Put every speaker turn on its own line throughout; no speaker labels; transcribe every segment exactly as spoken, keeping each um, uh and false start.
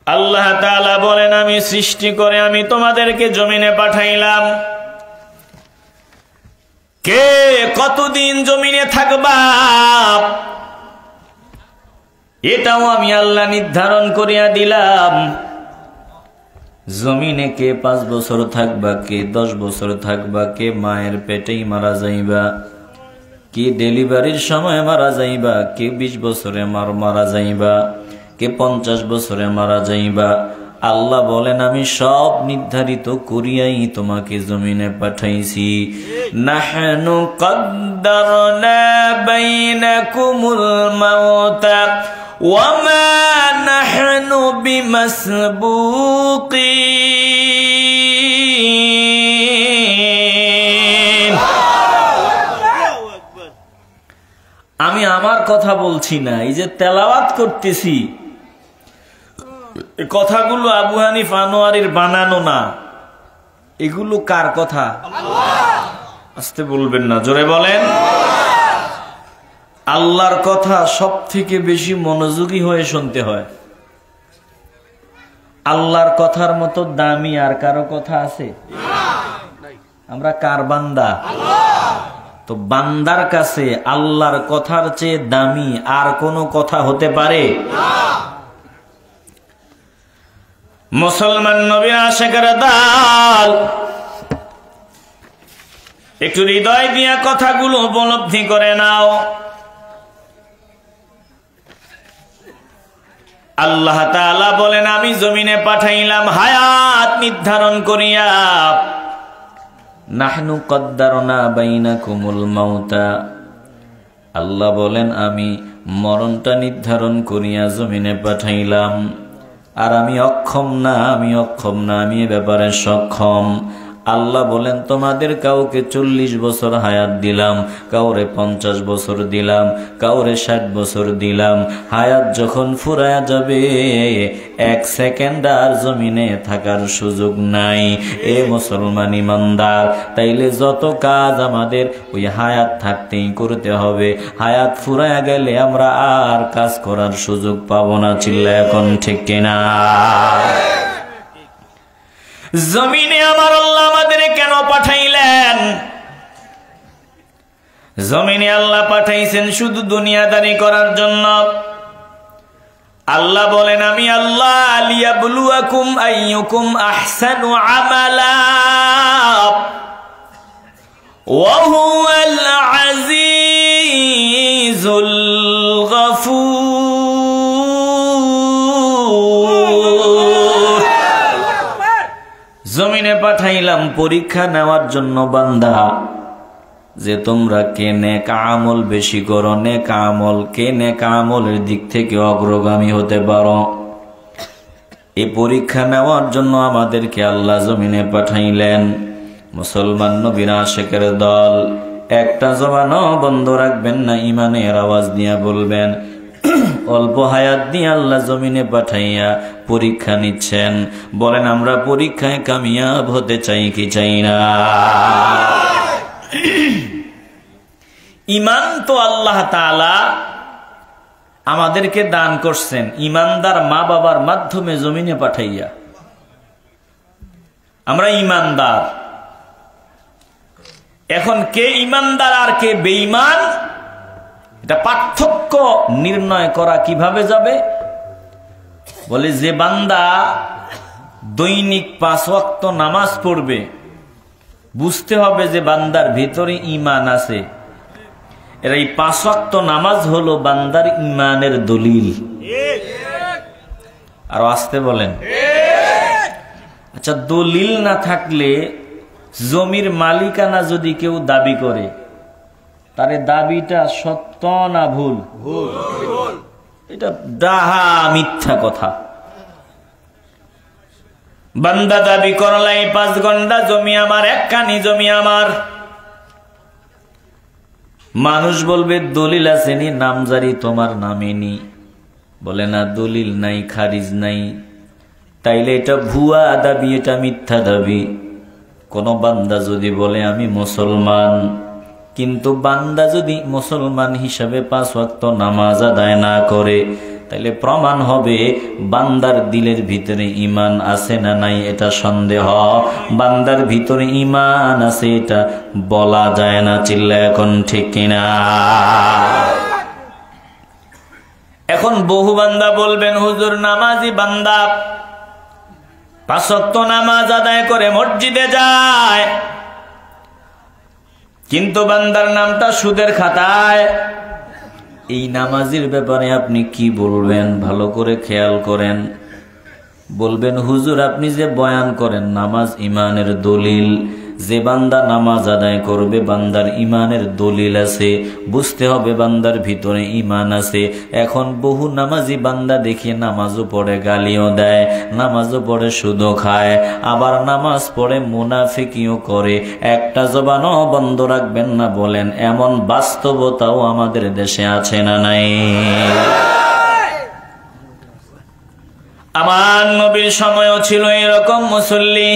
আল্লাহ তাআলা বলেন, আমি সৃষ্টি করে আমি তোমাদেরকে জমিনে পাঠাইলাম। কে কতদিন জমিনে থাকবা এটাও আমি আল্লাহ নির্ধারণ করিয়া দিলাম। জমিনে কে পাঁচ বছর থাকবা, কে দশ বছর থাকবা, কে মায়ের পেটেই মারা যাইবা, কে ডেলিভারির সময় মারা যাইবা, কে বিশ বছরে মার মারা যাইবা, কে পঞ্চাশ বছরে মারা যাইবা। আল্লাহ বলেন, আমি সব নির্ধারিত করিয়াই তোমাকে জমিনে পাঠাইছি। নাহনু কদ্দারনা বাইনাকুমুল মাউতা ওয়া মা নাহনু বিমাসবুকিন। আমি আমার কথা বলছি না, এই যে তেলাওয়াত করতেছি এই কথাগুলো আবু হানিফা আনোয়ারির বানানো না, এগুলো কার কথা? আস্তে বলবেন না, জোরে বলেন। আল্লাহর কথা সব থেকে বেশি মনোযোগী হয়ে শুনতে হয়। আল্লাহর কথার মতো দামি আর কারো কথা আছে? আমরা কার বান্দা? তো বান্দার কাছে আল্লাহর কথার চেয়ে দামি আর কোনো কথা হতে পারে? মুসলমান নবীর আশিকের দল, একটু হৃদয় দিয়া কথাগুলো উপলব্ধি করে নাও। আল্লাহ তাআলা বলেন, আমি জমিনে পাঠাইলাম হায়াত নির্ধারণ করিয়া। নাহনু কদ্দারনা বাইনাকুমুল মাউতা। আল্লাহ বলেন, আমি মরণটা নির্ধারণ করিয়া জমিনে পাঠাইলাম। আর আমি অক্ষম না, আমি অক্ষম না, আমি এ ব্যাপারে সক্ষম। আল্লাহ বলেন, তোমাদের কাউকে চল্লিশ বছর হায়াত দিলাম, কাউরে পঞ্চাশ বছর দিলাম, কাউরে ষাট বছর দিলাম। হায়াত যখন ফুরায়া যাবে, এক সেকেন্ড আর জমিনে থাকার সুযোগ নাই। এ মুসলমান ইমানদার, তাইলে যত কাজ আমাদের ওই হায়াত থাকতেই করতে হবে। হায়াত ফুরায়া গেলে আমরা আর কাজ করার সুযোগ পাবো না। চিল্লা এখন ঠিক কিনা? জমিনে আমার আল্লাহ আমাদের কেন পাঠাইলেন? জমিনে আল্লাহ পাঠাইছেন শুধু দুনিয়াদারি করার জন্য। আল্লাহ বলেন, আমি আল্লাহ লিয়াবলুয়াকুম আইয়ুকুম আহসানু আমালা ওয়া হুয়াল আজিজুল গফুর। জমিনে পাঠাইলাম পরীক্ষা নেওয়ার জন্য বান্দা, যে তোমরা কে নেক আমল বেশি করো, নেক আমল কে নেক আমলের দিক থেকে অগ্রগামী হতে পারো। এই পরীক্ষা নেওয়ার জন্য আমাদেরকে আল্লাহ জমিনে পাঠাইলেন। মুসলমান নবীর আশিকের দল, একটা জবানও বন্ধ রাখবেন না, ইমানের আওয়াজ দিয়ে বলবেন, অল্প হায়াত দিয়ে আল্লাহ জমিনে পাঠাইয়া পরীক্ষা নিচ্ছেন। বলেন, আমরা পরীক্ষায় কামিয়াব হতে চাই কি চাই না? ঈমান তো আল্লাহ তাআলা আমাদেরকে দান করছেন ঈমানদার মা বাবার মাধ্যমে জমিনে পাঠাইয়া। আমরা ঈমানদার। এখন কে ঈমানদার আর কে বেঈমান, এটা পার্থক্য নির্ণয় করা কিভাবে যাবে? বলে, যে বান্দা দৈনিক পাঁচ ওয়াক্ত নামাজ পড়বে, বুঝতে হবে যে বান্দার ভিতরে ঈমান আছে। এর এই পাঁচ ওয়াক্ত নামাজ হলো বান্দার ঈমানের দলিল। আর আসতে বলেন। আচ্ছা, দলিল না থাকলে জমির মালিকানা যদি কেউ দাবি করে, তার দাবিটা সত্য না ভুল? এটা ডাহা মিথ্যা কথা। বান্দা দাবি করলাই পাঁচ ঘন্টা জমি আমার, একখানি জমি আমার। মানুষ বলবে দলিল আছে নি, নামজারি তোমার নামে নি। বলে না, দলিল নাই, খারিজ নাই, তাইলে এটা ভুয়া দাবি, এটা মিথ্যা দাবি। কোন বান্দা যদি বলে আমি মুসলমান, কিন্তু বান্দা যদি মুসলমান হিসাবে পাঁচ ওয়াক্ত নামাজ আদায় না করে, তাইলে প্রমাণ হবে বান্দার দিলের ভিতরে ঈমান আছে না নাই এটা সন্দেহ। বান্দার ভিতরে ঈমান আছে এটা বলা যায় না। চিল্লা এখন ঠিক কিনা? এখন বহু বান্দা বলবেন, হুজুর নামাজি বান্দা, পাঁচ ওয়াক্ত নামাজ আদায় করে মসজিদে যায়, কিন্তু বান্দার নামটা সুদের খাতায়। এই নামাজের ব্যাপারে আপনি কি বলবেন? ভালো করে খেয়াল করেন। বলবেন, হুজুর আপনি যে বয়ান করেন নামাজ ইমানের দলিল, যে বান্দা নামাজ আদায় করবে বান্দার ইমানের দলিল আছে, বুঝতে হবে বান্দার ভিতরে ইমান আছে। এখন বহু নামাজি বান্দা দেখি নামাজও পড়ে গালিও দেয়, নামাজও পড়ে সুদও খায়, আবার নামাজ পড়ে মুনাফিকিও করে। একটা জবানও বন্ধ রাখবেন না বলেন, এমন বাস্তবতাও আমাদের দেশে আছে না নাই? আমার নবীর সময়ও ছিল এরকম মুসল্লি,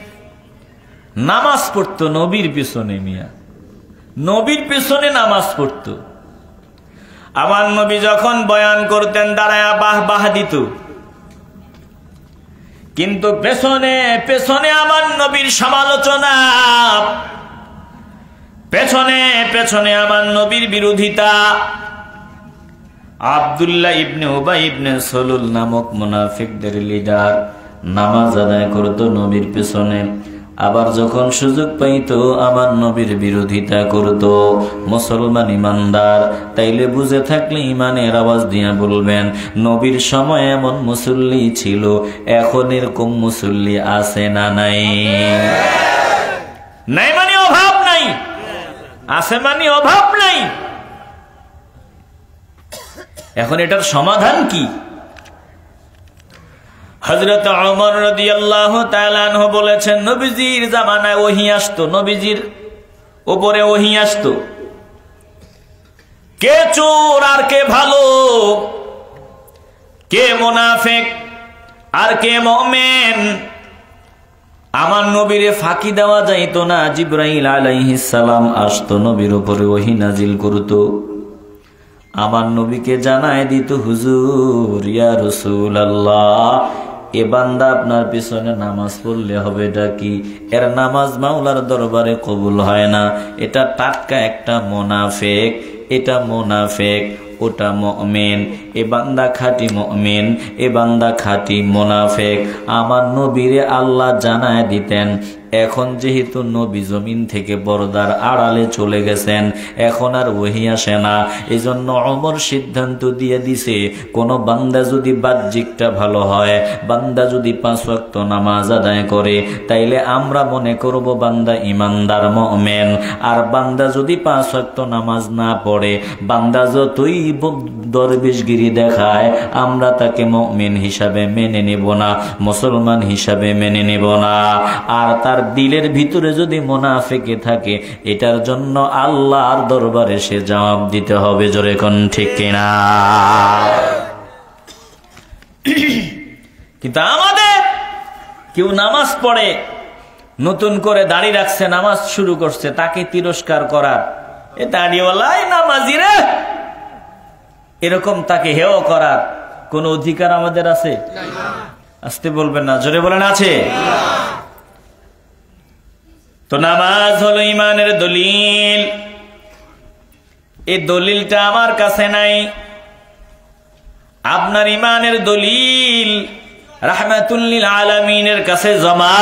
নামাজ পড়তো নবীর পিছনে, মিয়া নবীর পিছনে নামাজ পড়তো। আমার নবী যখন বয়ান করতেন দাঁড়ায় বাহ বাহ দিত, কিন্তু পেছনে পেছনে আমার নবীর সমালোচনা, পেছনে পেছনে আমার নবীর বিরোধিতা। আব্দুল্লাহ ইবনে উবাই ইবনে সলুল নামক মুনাফিকদের লিডার নামাজ আদায় করতো নবীর পেছনে, আবার যখন সুযোগ পাইতো আমার নবীর বিরোধিতা করত। মুসলমান ইমানদার, তাইলে বুঝে থাকলে ইমানের আওয়াজ দিয়ে বলবেন, নবীর সময় এমন মুসল্লি ছিল, এখন এরকম মুসল্লি আছে না নাই? নাই মানে অভাব নাই, আছে মানে অভাব নাই। এখন এটার সমাধান কি? হযরত ওমর রাদিয়াল্লাহু তাআলা আনহু বলেছেন, নবীজির জামানায় ওহী আসতো, নবীজির উপরে ওহী আসতো, কে চোর আর কে ভালো, কে মুনাফিক আর কে মুমিন, আমার নবীরে ফাঁকি দেওয়া যাইতো না। জিবরাইল আলাইহিস সালাম আসতো, নবীর উপরে ওহী নাজিল করতো, আমার নবীকে জানায় দিত, হুজুর ইয়া রাসূলুল্লাহ, এ বান্দা আপনার পিছনে নামাজ পড়লে হবে এটা কি? এর নামাজ মাওলার দরবারে কবুল হয় না, এটা টাটকা একটা মুনাফিক, এটা মুনাফিক, ওটা মুমিন, এ বান্দা খাঁটি মুমিন, এ বান্দা খাঁটি মুনাফিক। আমার নবীরে আল্লাহ জানায় দিতেন। এখন যেহেতু নবী জমিন থেকে পর্দার আড়ালে চলে গেছেন, এখন আর ওহী আসে না, এজন্য ওমর সিদ্ধান্ত দিয়ে দিছে, কোন বান্দা যদি বাহ্যিকটা ভালো হয়, বান্দা যদি পাঁচ ওয়াক্ত নামাজ আদায় করে, তাইলে আমরা মনে করব বান্দা ইমানদার মুমিন। আর বান্দা যদি পাঁচ ওয়াক্ত নামাজ না পড়ে, বান্দা যতই দরবেশগিরি দেখায়, আমরা তাকে মুমিন হিসাবে মেনে নেব না, মুসলমান হিসাবে মেনে নেব না। আর তার দিলের ভিতরে যদি মুনাফিকি থাকে, এটার জন্য আল্লাহর দরবারে সে জবাব দিতে হবে। জোরে কোন ঠিক কিনা? কিন্তু আমাদের কেউ নামাজ পড়ে, নতুন করে দাড়ি রাখছে, নামাজ শুরু করছে, তাকে তিরস্কার করার, এ দাড়িওয়ালাই নামাজি রে, এরকম তাকে হেয় করার কোন অধিকার আমাদের আছে? আসতে বলবেন না, জোরে বলেন আছে? তো নামাজ হলো ইমানের দলিল, এই দলিলটা আমার কাছে নাই। আপনার ইমানের দলিল রাহমাতুল লিল আলামিনের কাছে জমা।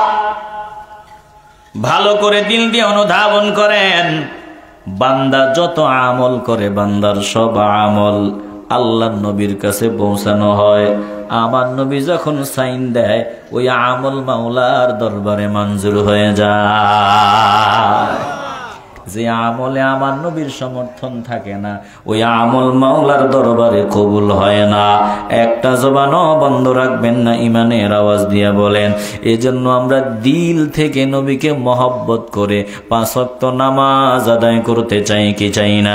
ভালো করে দিল দিয়ে অনুধাবন করেন, বান্দা যত আমল করে, বান্দার সব আমল আল্লাহর নবীর কাছে পৌঁছানো হয়। আমার নবী যখন সাইন দেয়, ওই আমল মাওলার দরবারে মঞ্জুর হয়ে যায়। যে আমলে আমার নবীর সমর্থন থাকে না, ওই আমল মাওলার দরবারে কবুল হয় না। একটা জবানও বন্ধ রাখবেন না, ইমানের আওয়াজ দিয়ে বলেন। এজন্য আমরা দিল থেকে নবীকে মহব্বত করে পাঁচ ওয়াক্ত নামাজ আদায় করতে চাই কি চাই না?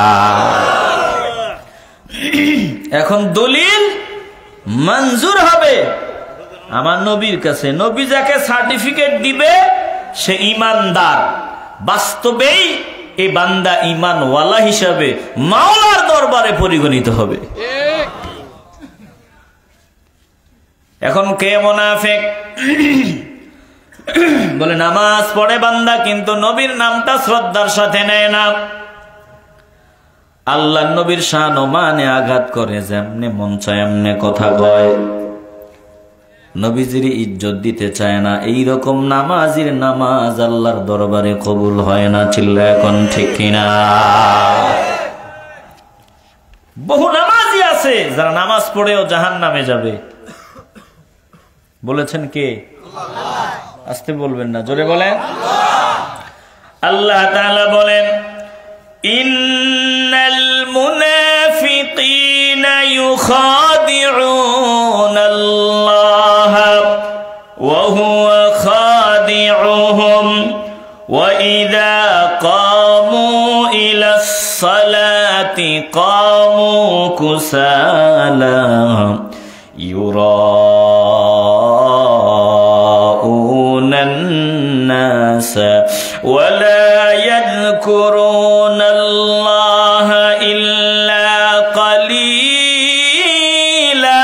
এখন দলিল মঞ্জুর হবে আমার নবীর কাছে। নবী যাকে সার্টিফিকেট দিবে সে ইমানদার। বাস্তবেই এই বান্দা ইমানওয়ালা হিসাবে মাওলার দরবারে পরিগণিত হবে। এখন কে মুনাফিক? বলে নামাজ পড়ে বান্দা কিন্তু নবীর নামটা শ্রদ্ধার সাথে নেয় না, আল্লাহ নবীর শান ও মানে আঘাত করে, যেমনে মন চায় এমনে কথা কয়, নবীজির ইজ্জত দিতে চায় না। এই রকম নামাজির নামাজ আল্লাহর দরবারে কবুল হয় না। চিল্লা এখন ঠিক কিনা? বহু নামাজি আছে যারা নামাজ পড়েও জাহান্নামে যাবে। বলেছেন কে? আস্তে বলবেন না, জোরে বলেন। আল্লাহ তাআলা বলেন, ইন্নাল মুনাফিকিনা ইউখাদিউনাল্লাহ ওয়া হুয়া খাদিউহুম ওয়া ইযা কামু ইলাস সালাতি কামু কুসালা ইউরাউনান নাস ওয়া লা ইয়াযকুরুনাল্লাহ ইল্লা কালীলা।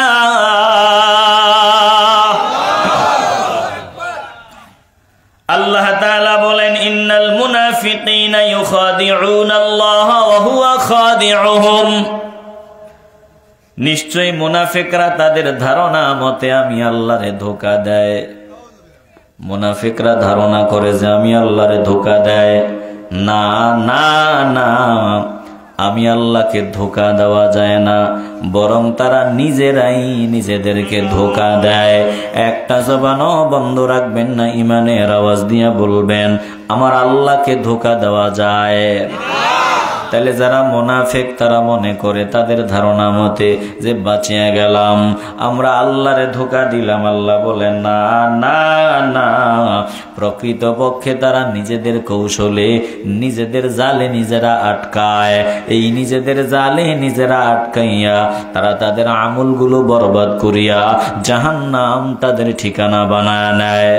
আল্লাহ তাআলা বলেন, ইন্নাল মুনাফিকিনা ইউখাদিউনাল্লাহ ওয়া হুয়া খাদিউহুম, নিশ্চয়ই মুনাফিকরা তাদের ধারণা মতে আমি আল্লাহরে ধোঁকা দেয়। মুনাফিকরা ধারণা করে যে আমি আল্লাহরে ধোঁকা দেয়। না না না, আমি আল্লাহকে ধোঁকা দেওয়া যায় না, বরং তারা নিজেরাই নিজেদেরকে ধোঁকা দেয়। একটা জবানও বন্ধ রাখবেন না, ইমানের আওয়াজ দিয়ে বলবেন আমার আল্লাহকে ধোঁকা দেওয়া যায়। তাহলে যারা মুনাফিক তারা মনে করে তাদের ধারণা মতে যে বাঁচিয়ে গেলাম, আমরা আল্লাহরে ধোঁকা দিলাম। আল্লাহ বলেন না না না, প্রকৃতপক্ষে তারা নিজেদের কৌশলে নিজেদের জালে নিজেরা আটকায়। এই নিজেদের জালে নিজেরা আটকাইয়া তারা তাদের আমলগুলো বরবাদ করিয়া জাহান্নাম তাদের ঠিকানা বানায় নেয়।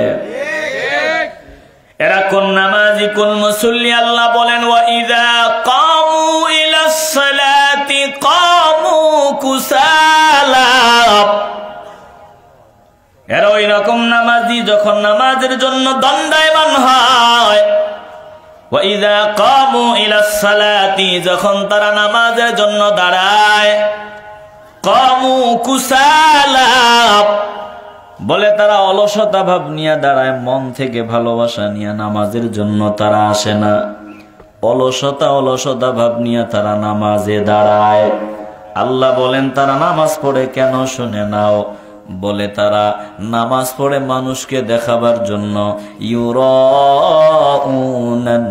এরা কোন নামাজি কোন মুসল্লি? আল্লাহ বলেন, ওয়া ইযা কামু ইলাস সালাতি কামু কুসালা, এরা ওই রকম নামাজি যখন নামাজের জন্য দণ্ডায়মান হয়। ওয়া ইযা কামু ইলাস সালাতি, যখন তারা নামাজের জন্য দাঁড়ায়, কামু কুসালা, বলে তারা অলসতা ভাব নিয়ে দাঁড়ায়, মন থেকে ভালোবাসা নিয়ে নামাজের জন্য তারা আসে না। অলসতা অলসতা ভাব নিয়ে তারা নামাজে দাঁড়ায়। আল্লাহ বলেন তারা নামাজ পড়ে কেন শুনে নাও, বলে তারা নামাজ পড়ে মানুষকে দেখাবার জন্য। ইউরাউনান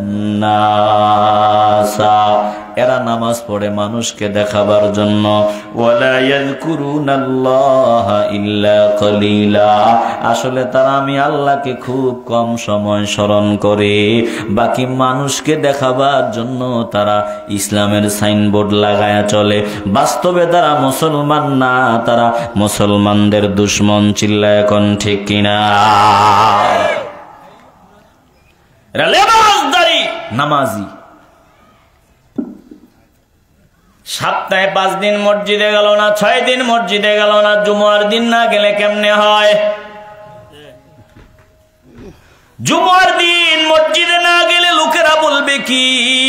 নাসা, এরা নামাজ পড়ে মানুষকে দেখাবার জন্য। ওয়ালা ইয়াযকুরুনাল্লাহা ইল্লা কালীলা, আসলে তারা আমি আল্লাহকে খুব কম সময় স্মরণ করে। বাকি মানুষকে দেখাবার জন্য তারা ইসলামের সাইনবোর্ড লাগায়া চলে। বাস্তবে তারা মুসলমান না, তারা মুসলমানদের দুশ্মন। চিল্লা এখন ঠিক কিনা? এরা লেবাসদারি নামাজি, সপ্তাহে পাঁচ দিন মসজিদে গেল না, ছয় দিন মসজিদে গেল না, জুমার দিন না গেলে কেমনে হয়? জুমার দিন মসজিদে না গেলে লোকেরা বলবে কি?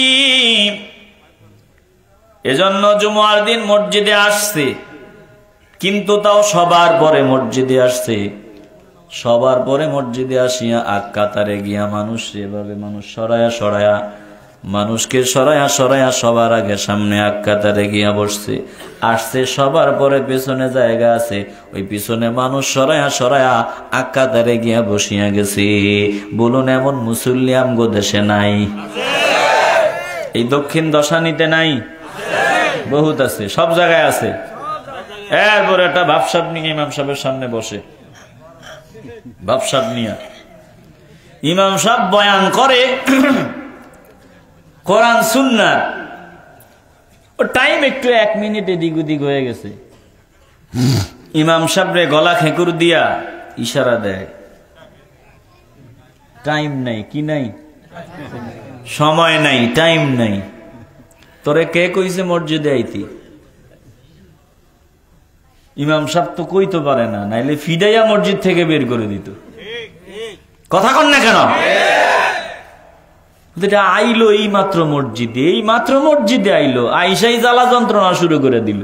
এজন্য জুমার দিন মসজিদে আসছে, কিন্তু তাও সবার পরে মসজিদে আসছে। সবার পরে মসজিদে আসিয়া আগ কাতারে গিয়া মানুষ এভাবে মানুষ সরায়া সরায়া মানুষকে সরায়া সরায়া সবার আগে সামনে আগ কাতারে গিয়া বসছে। আসছে সবার পরে পেছনে জায়গা আছে, ওই পিছনে মানুষ সরায়া সরায়া আগ কাতারে গিয়া বসিয়া গেছে। বলুন এমন মুসল্লি আমগো দেশে নাই? এই দক্ষিণ দশানিতে নাই? বহুত আছে, সব জায়গায় আছে। এরপর একটা ভাবসাব নিয়ে ইমাম সাহেবের সামনে বসে, ভাবসাব নিয়ে ইমাম সাহেব বয়ান করে কোরআন সুন্নাহ। ও টাইম একটু এক মিনিট এদিক ওদিক হয়ে গেছে, ইমাম সাহেবরে গলা খেকুর দিয়া ইশারা দেয়, টাইম নাই। কি নাই? সময় নাই, টাইম নাই। তোরে কে কইছে মসজিদে আইতি? ইমাম সাহেব তো কইতে পারে না, নাইলে ফিডাইয়া মসজিদ থেকে বের করে দিত। কথা কন না কেন? আইলো এই মাত্র মসজিদে, এই মাত্র মসজিদে আইলো, আইসাই জ্বালা যন্ত্রণা শুরু করে দিল।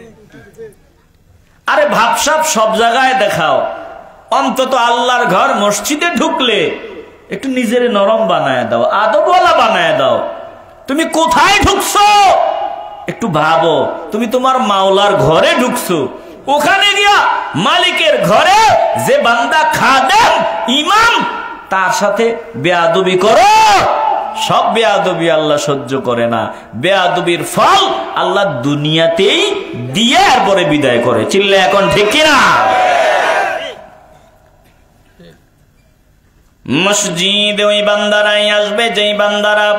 আরে ভাবসাব সব জায়গায় দেখাও, অন্তত আল্লাহর ঘর মসজিদে ঢুকলে একটু নিজের নরম বানায় দাও, আদবওয়ালা বানায় দাও। তুমি কোথায় ঢুকছো একটু ভাবো। তুমি তোমার মাওলার ঘরে ঢুকছো, ওখানে গিয়া মালিকের ঘরে যে বান্দা খাদেম ইমাম তার সাথে বেয়াদবি করো। সব বেয়াদবি আল্লাহ সহ্য করে না, বেয়াদবির ফল আল্লাহ দুনিয়াতেই দিয়ে আর পরে বিদায় করে। চিল্লে এখন ঠিক কিনা? মসজিদে ওই বান্দারাই আসবে যেই বান্দারা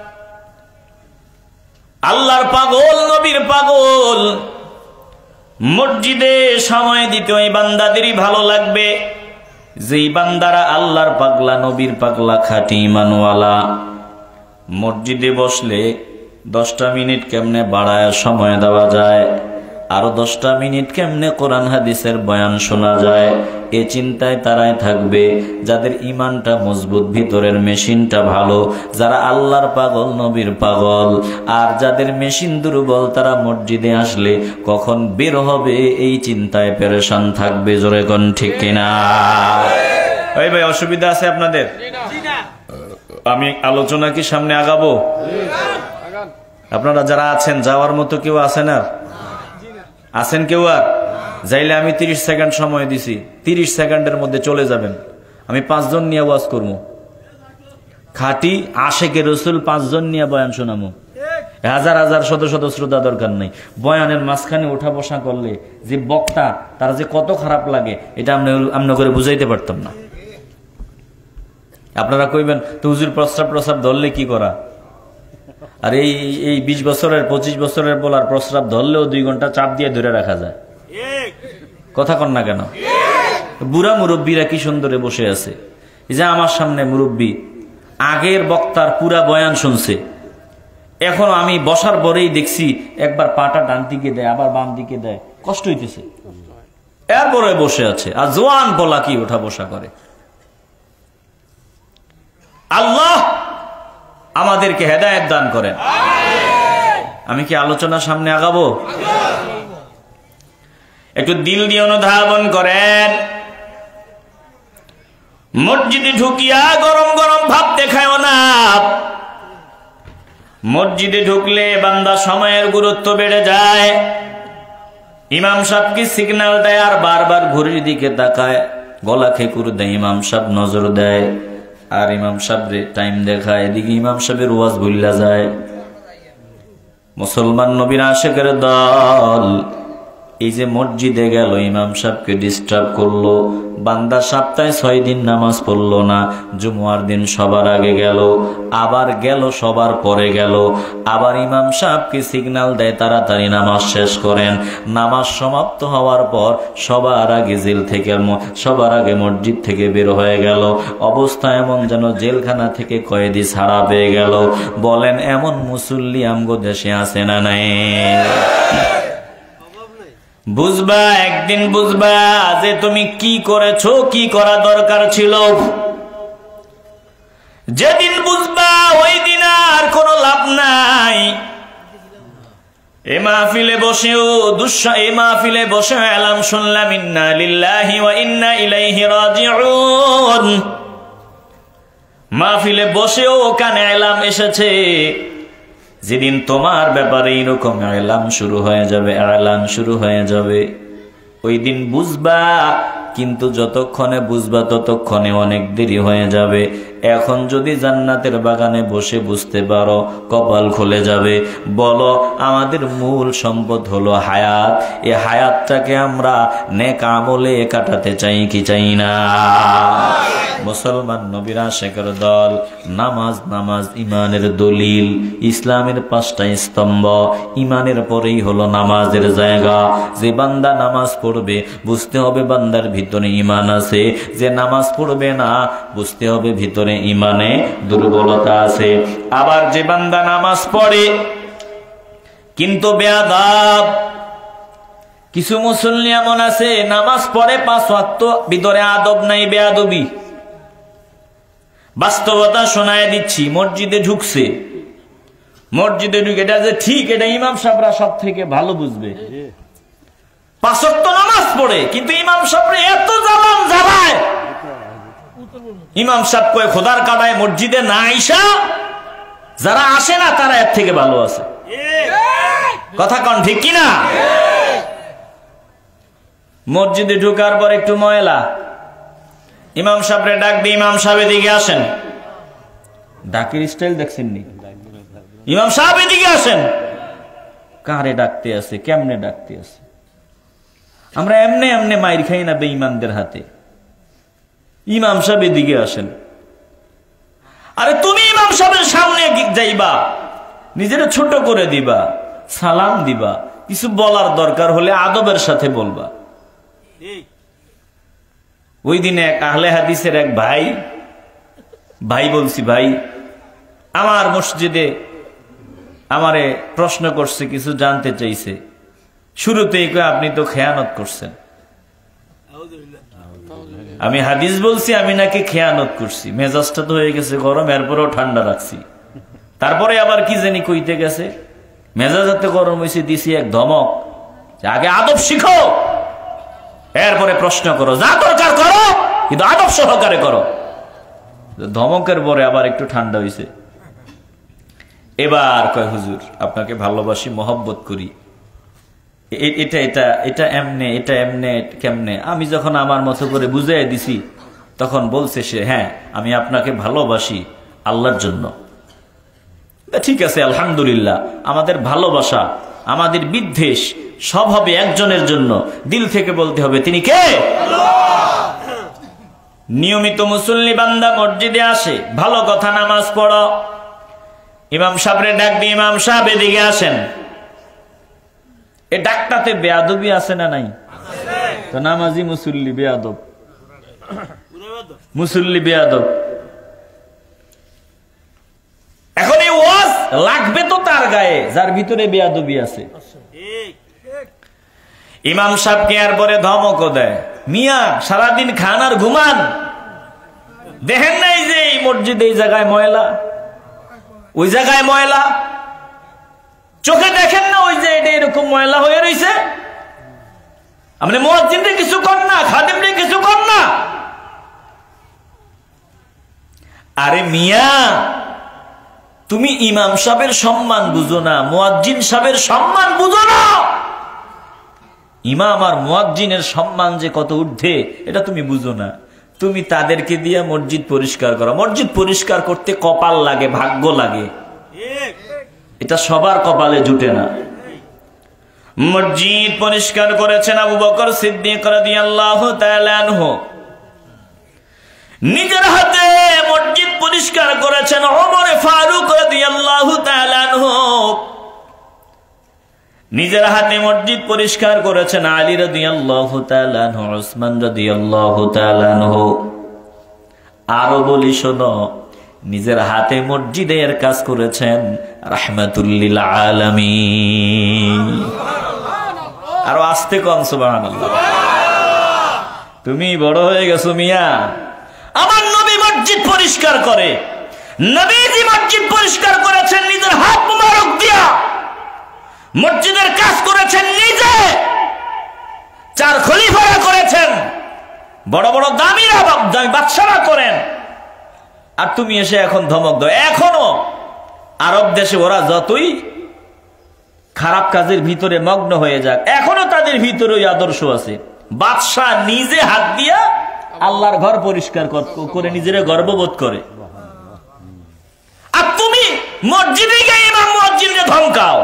আল্লাহর পাগল, নবীর পাগল। মসজিদে সময় দিতে ওই বান্দাদেরই ভালো লাগবে যেই বান্দারা আল্লাহর পাগলা, নবীর পাগলা, খাঁটি ইমানওয়ালা। মসজিদে বসলে দশটা মিনিট কেমনে বাড়ায় সময় দেওয়া যায়, আরো দশটা মিনিট কেমনে কোরআন হাদিসের বয়ান শোনা যায়, এ চিন্তায় তারাই থাকবে যাদের ইমানটা মজবুত, ভিতরের মেশিনটা ভালো, যারা আল্লাহর পাগল, নবীর পাগল। আর যাদের মেশিন দুর্বল, তারা মসজিদে আসলে কখন বের হবে এই চিন্তায় পেরেশান থাকবে। জোরে কোন ঠিক কিনা? ওই ভাই, অসুবিধা আছে আপনাদের? আমি আলোচনা কি সামনে আগাবো? আপনারা যারা আছেন, যাওয়ার মতো কেউ আছেন? আর আছেন কেউ? আর যাইলে আমি তিরিশ সেকেন্ড সময় দিছি, তিরিশ সেকেন্ডের মধ্যে চলে যাবেন। আমি পাঁচজন নিয়ে ওয়াজ করবো, খাঁটি আশেকে রসুল পাঁচজন নিয়ে বয়ান শোনামো। হাজার হাজার শত শত শ্রোতা দরকার নেই। বয়ানের মাঝখানে ওঠা বসা করলে যে বক্তা, তার যে কত খারাপ লাগে এটা আমরা আমরা করে বুঝাইতে পারতাম না। আপনারা কইবেন তো হুজুর প্রস্রাব প্রস্রাব ধরলে কি করা? আর এই এই বিশ বছরের পঁচিশ বছরের বলার প্রস্রাব ধরলেও দুই ঘন্টা চাপ দিয়ে ধরে রাখা যায়। কথা কন না কেন? বুড়া মুরব্বীরা কি সুন্দরে বসে আছে। এই যে আমার সামনে মুরব্বী আগের বক্তার পুরা বয়ান শুনছে, এখন আমি বসার পরেই দেখছি একবার পাটা ডান দিকে দেয়, আবার বাম দিকে দেয়, কষ্ট হইতেছে, এরপরে বসে আছে। আর জোয়ান বলা কি ওঠা বসা করে। আল্লাহ আমাদেরকে হেদায়েত দান করেন। আমি কি আলোচনা সামনে আগাবো? একটু দিল দিয়ে অনুধাবন করেন। মসজিদে ঢুকিয়া গরম গরম ভাব দেখায় না। মসজিদে ঢুকলে বান্দা সময়ের গুরুত্ব বেড়ে যায়। ইমাম সাহেব কি সিগন্যাল দেয় আর বারবার ঘড়ির দিকে তাকায়, গলা খেকুর দেয়, ইমাম সাহেব নজর দেয় আর ইমাম সাহেবরে টাইম দেখায়, এদিকে ইমাম সাহেবের ওয়াজ ভুল্লা যায়। মুসলমান নবীর আশেকের দল এই যে মসজিদে গেল, ইমাম সাহেবকে ডিস্টার্ব করলো, বান্দা সপ্তাহে ছয় দিন নামাজ পড়লো না, জুমার দিন সবার আগে গেল, আবার গেল সবার পরে গেল, আবার ইমাম সাহেবকে সিগন্যাল দেয় তাড়াতাড়ি নামাজ শেষ করেন। নামাজ সমাপ্ত হওয়ার পর সবার আগে জেল থেকে সবার আগে মসজিদ থেকে বের হয়ে গেল। অবস্থা এমন যেন জেলখানা থেকে কয়েদি ছাড়া পেয়ে গেল। বলেন এমন মুসল্লি আমগো দেশে আছে না নাই? বুঝবা, একদিন বুঝবা যে তুমি কি করেছো, কি করা দরকার ছিল। যেদিন বুঝবা ওই দিন আর কোনো লাভ নাই। এ মাহফিলে বসেও দুঃসা এ মাহফিলে বসে এলাম শুনলাম ইন্না লিল্লাহি ওয়া ইন্না ইলাইহি রাজিউন। মাহফিলে বসেও কানে এলাম এসেছে। যেদিন তোমার ব্যাপারে এরকম এলাম শুরু হয়ে যাবে, এলান শুরু হয়ে যাবে, ওই দিন বুঝবা। কিন্তু যতক্ষণে বুঝবা ততক্ষণে অনেক দেরি হয়ে যাবে। এখন যদি জান্নাতের বাগানে বসে বুঝতে পারো, কপাল খুলে যাবে। বলো, আমাদের মূল সম্পদ হলো হায়াত। এই হায়াতটাকে আমরা নেক আমলে কাটাতে চাই কি চাই না? মুসলমান নবীর আশিকের দল। নামাজ নামাজ ইমানের দলিল, ইসলামের পাঁচটা স্তম্ভ, ইমানের পরেই হলো নামাজের জায়গা। যে বান্দা নামাজ পড়বে বুঝতে হবে বান্দার ভিতরে ইমান আছে, যে নামাজ পড়বে না বুঝতে হবে ভিতরে ইমানে দুর্বলতা আছে। আবার যে বান্দা নামাজ পড়ে কিন্তু বেয়াদব, কিছু মুসল্লি এমন আছে নামাজ পড়ে পাঁচ ওয়াক্ত, ভিতরে আদব নাই, বেয়াদবি। বাস্তবতা শোনায় দিচ্ছি, মসজিদে ঢুকছে, মসজিদে ঢুকে এটা যে ঠিক, এটা ইমাম সাহেবরা সব থেকে ভালো বুঝবে। পাঁচ ওয়াক্ত নামাজ পড়ে, কিন্তু ইমাম সাহেবরা এত জ্বালান জ্বালায়, ইমাম সাহেব কয়ে খোদার কাটায় মসজিদে না আইসা যারা আসে না তারা এর থেকে ভালো আছে। কথা কন ঠিক কিনা? মসজিদে ঢুকার পর একটু ময়লা, ইমাম সাহেবরে ডাক দিয়ে ইমাম সাহেব এদিকে আসেন। ডাকের স্টাইল দেখছেন নি? ইমাম সাহেব এদিকে আসেন। কারে ডাকতে আছে, কেমনে ডাকতে আছে? আমরা এমনে এমনে মাইর খাই না বেঈমানদের হাতে। ইমাম সাহেব এদিকে আসেন। আরে তুমি ইমাম সাহেবের সামনে যাইবা, নিজের ছোট করে দিবা, সালাম দিবা, কিছু বলার দরকার হলে আদবের সাথে বলবা। ওই দিনে এক আহলে হাদিসের এক ভাই ভাই বলছি ভাই আমার মসজিদে আমারে প্রশ্ন করছে, কিছু জানতে চাইছে। শুরুতেই কয় আপনি তো খেয়ানত করছেন। আমি হাদিস বলছি আমি নাকি খেয়ানত করছি। মেজাজটা তো হয়ে গেছে গরম, এরপরেও ঠান্ডা রাখছি। তারপরে আবার কি জানি কইতে গেছে, মেজাজ এত গরম হয়েছে, দিছি এক ধমক, আগে আদব শিখো, এরপরে প্রশ্ন করো, যা দরকার করো, কিন্তু আদব সহকারে করো। ধমকের পরে আবার একটু ঠান্ডা হয়েছে। এবার কয় হুজুর আপনাকে ভালোবাসি, মহব্বত করি, এটা এটা এটা এমনে, এটা এমনে কেমনে। আমি যখন আমার মতো করে বুঝাই দিছি তখন বলছে সে, হ্যাঁ আমি আপনাকে ভালোবাসি আল্লাহর জন্য। ঠিক আছে আলহামদুলিল্লাহ, আমাদের ভালোবাসা, আমাদের বিদ্বেষ সব হবে একজনের জন্য। দিল থেকে বলতে হবে তিনি কে? নিয়মিত মুসল্লি বান্দা মসজিদে আসে, ভালো কথা, নামাজ পড়ো। ইমাম সাহেবরে ডাক দিয়ে ইমাম সাহেব এদিকে আসেন। এ ডাকটাতে বেয়াদবি আছে না নাই? তো নামাজি মুসল্লি বেয়াদব, মুসল্লি বেয়াদব। এখন এই ওয়াজ লাগবে তো তার গায়ে যার ভিতরে বেয়াদবি আছে। ইমাম সাহেবকে আর পরে ধমকও দেয়, মিয়া সারাদিন খান আর ঘুমান, দেখেন নাই যে এই মসজিদে এই জায়গায় ময়লা, ওই জায়গায় ময়লা, চোখে দেখেন না ওই যে এটা এরকম ময়লা হয়ে রয়েছে? আপনি মুয়াজ্জিনরে কিছু কর না, খাদেমরে কিছু কর না। আরে মিয়া তুমি ইমাম সাহেবের সম্মান বুঝো না, মুয়াজ্জিন সাহেবের সম্মান বুঝো না। ইমাম আর মুয়াজ্জিনের সম্মান যে কত ঊর্ধ্বে এটা তুমি বুঝো না। তুমি তাদেরকে দিয়ে মসজিদ পরিষ্কার করো। মসজিদ পরিষ্কার করতে কপাল লাগে, ভাগ্য লাগে, এটা সবার কপালে জুটে না। মসজিদ পরিষ্কার করেছেন আবু বকর সিদ্দিক রাদিয়াল্লাহু তাআলা আনহু, নিজের হাতে মসজিদ পরিষ্কার করেছেন ওমর ফারুক রাদিয়াল্লাহু তাআলা আনহু, নিজের হাতে মসজিদ পরিষ্কার করেছেন আলী রাদিয়াল্লাহু তাআলা আনহু, উসমান রাদিয়াল্লাহু তাআলা আনহু। আরো বলি শোনো, নিজের হাতে মসজিদের কাজ করেছেন রাহমাতুল লিল আলামিন। আরো আস্তে কম সুবহানাল্লাহ। তুমি বড় হয়ে গেছো মিয়া। আমার নবী মসজিদ পরিষ্কার করে, নবীজি মসজিদ পরিষ্কার করেছেন নিজের হাত মুবারক দিয়া, মসজিদের কাজ করেছেন নিজে, চার খলিফারা করেছেন, বড় বড় দামিরা বাদশারা করেন। আর তুমি এসে এখন ধমক দাও। এখনো আরব দেশে ওরা যতই খারাপ কাজের ভিতরে মগ্ন হয়ে যাক, এখনো তাদের ভিতরে ওই আদর্শ আছে। বাদশাহ নিজে হাত দিয়া আল্লাহর ঘর পরিষ্কার করে নিজের গর্ববোধ করে। আর তুমি মসজিদে গিয়ে ইমাম মুয়াজ্জিনকে ধমকাও।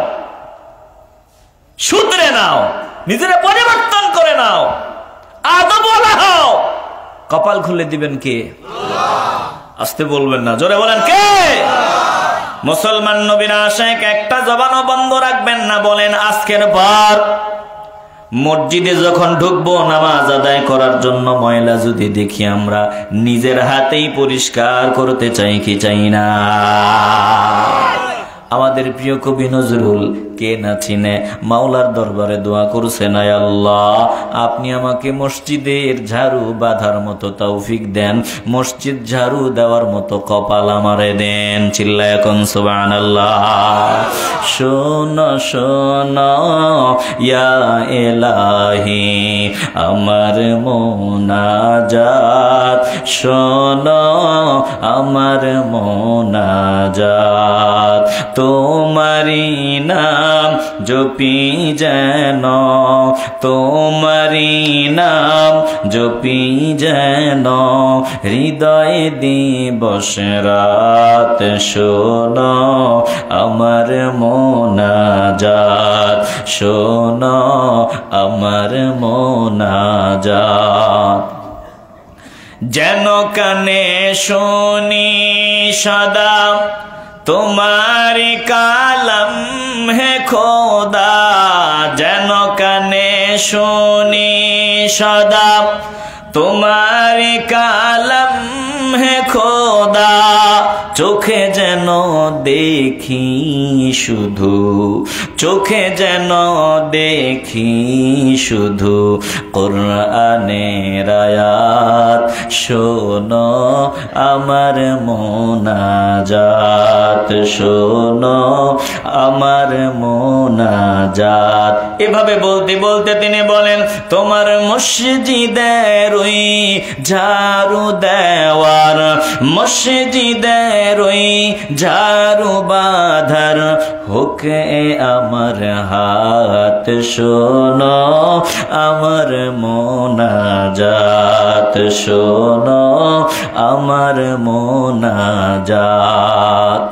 শুধরে নাও, নিজের পরিবর্তন করে নাও, আদব ওয়ালা হও। কপাল খুলে দিবেন কে? আসতে বলবেন না, জোরে বলেন কে? মুসলমান নবীর আশিক একটা জবানও বন্ধ রাখবেন না। বলেন আজকের পর মসজিদে যখন ঢুকবো নামাজ আদায় করার জন্য, ময়লা যদি দেখি আমরা নিজের হাতেই পরিষ্কার করতে চাই কি চাই না? আমাদের প্রিয় কবি নজরুল কে না চিনে মাওলার দরবারে দোয়া করছে না, আল্লাহ আপনি আমাকে মসজিদের ঝাড়ু বাঁধার মতো তৌফিক দেন, মসজিদ ঝাড়ু দেওয়ার মতো কপাল আমারে দেন। চিল্লায় এখন সুবহানাল্লাহ। শোনো শোনো ইয়া ইলাহি আমার মোনাজাত, শোনো আমার মোনাজাত, তোমারি নাম জপি যেন, তোমারি নাম জপি যেন হৃদয় দিবস রাত, শোনো আমার মোনাজাত, শোনো আমার মোনাজাত। যেন কানে শুনি সদা তোমারি কালাম হে খোদা, যেন কানে শুনি সদা তোমারি কালাম হে খোদা, চোখে যেন দেখি শুধু, চোখে যেন দেখি শুধু কোরআনের আয়াত, শোনো আমার মোনাজাত, শোনো আমার মোনাজাত। এভাবে বলতে বলতে তিনি বলেন, তোমার মসজিদের ওই ঝাড়ু দেওয়ার, মসজিদের ওই ঝাড়ু বাঁধার হোকে আমার হাত, শোনো আমার মোনাজাত, শোনো আমার মোনাজাত।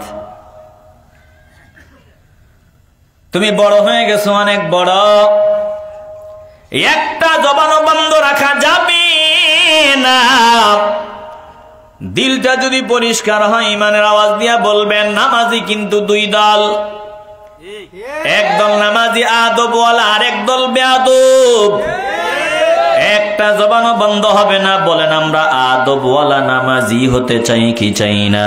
তুমি বড় হয়ে গেছো, অনেক বড়, একটা জবানও বন্ধ রাখা যাবে না। দিলটা যদি পরিষ্কার হয় ইমানের আওয়াজ দিয়া বলবেন, নামাজি কিন্তু দুই দল, একদল নামাজি আদবওয়ালা আর একদল বেয়াদব। একটা জবানও বন্ধ হবে না। বলেন আমরা আদবওয়ালা নামাজি হতে চাই কি চাই না?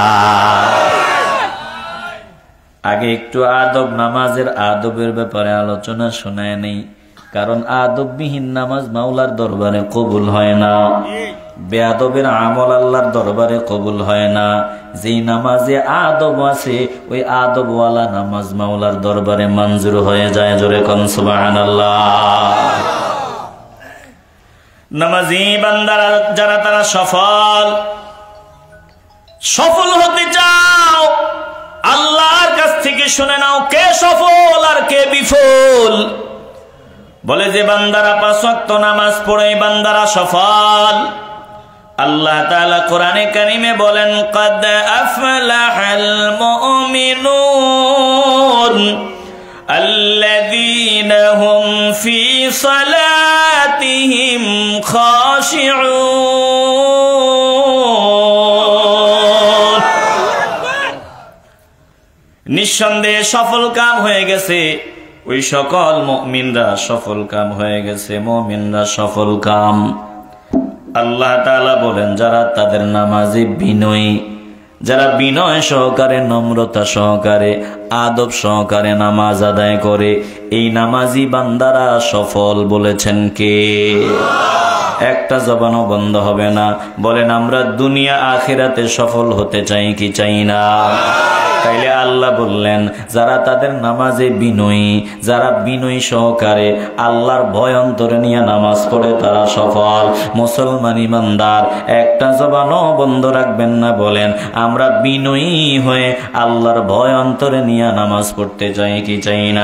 আগে একটু আদব, নামাজের আদবের ব্যাপারে আলোচনা শোনায় নেই, কারণ আদববিহীন নামাজ মাওলার দরবারে কবুল হয় না, বেয়াদবের আমল আল্লাহর দরবারে কবুল হয় না। যেই নামাজে আদব আছে ওই আদবওয়ালা নামাজ মাওলার দরবারে মঞ্জুর হয়ে যায়। জোরে কোন সুবহানাল্লাহ। নামাজি বান্দারা যারা তারা সফল, সফল হতে চাও আল্লাহর কাছ থেকে শুনে নাও, কে সফল আর কে বিফল। বলে যে বান্দারা পাঁচ ওয়াক্ত নামাজ পড়ে বান্দারা সফল। আল্লাহ তাআলা কোরআনে কারিমে বলেন, قد أفلح المؤمنون الذين هم في صلاتهم خاشعون। নিঃসন্দেহে সফল কাম হয়ে গেছে ওই সকল মুমিনরা, সফল কাম হয়ে গেছে মুমিনরা, সফল কাম। আল্লাহ তাআলা বলেন, যারা তাদের নামাজে বিনয়ী, যারা বিনয় সহকারে, নম্রতা সহকারে, আদব সহকারে নামাজ আদায় করে, এই নামাজি বান্দারা সফল। বলেছেন কে? একটা জবানও বন্ধ হবে না। বলেন আমরা দুনিয়া আখিরাতে সফল হতে চাই কি চাই না? তাইলে আল্লাহ বললেন, যারা তাদের নামাজে বিনয়ী, যারা বিনয়ী সহকারে আল্লাহর ভয় অন্তরে নিয়ে নামাজ পড়ে তারা সফল। মুসলমান ইমানদার একটা জবানও বন্ধ রাখবেন না। বলেন আমরা বিনয়ী হয়ে আল্লাহর ভয় অন্তরে নিয়ে নামাজ পড়তে চাই কি চাই না?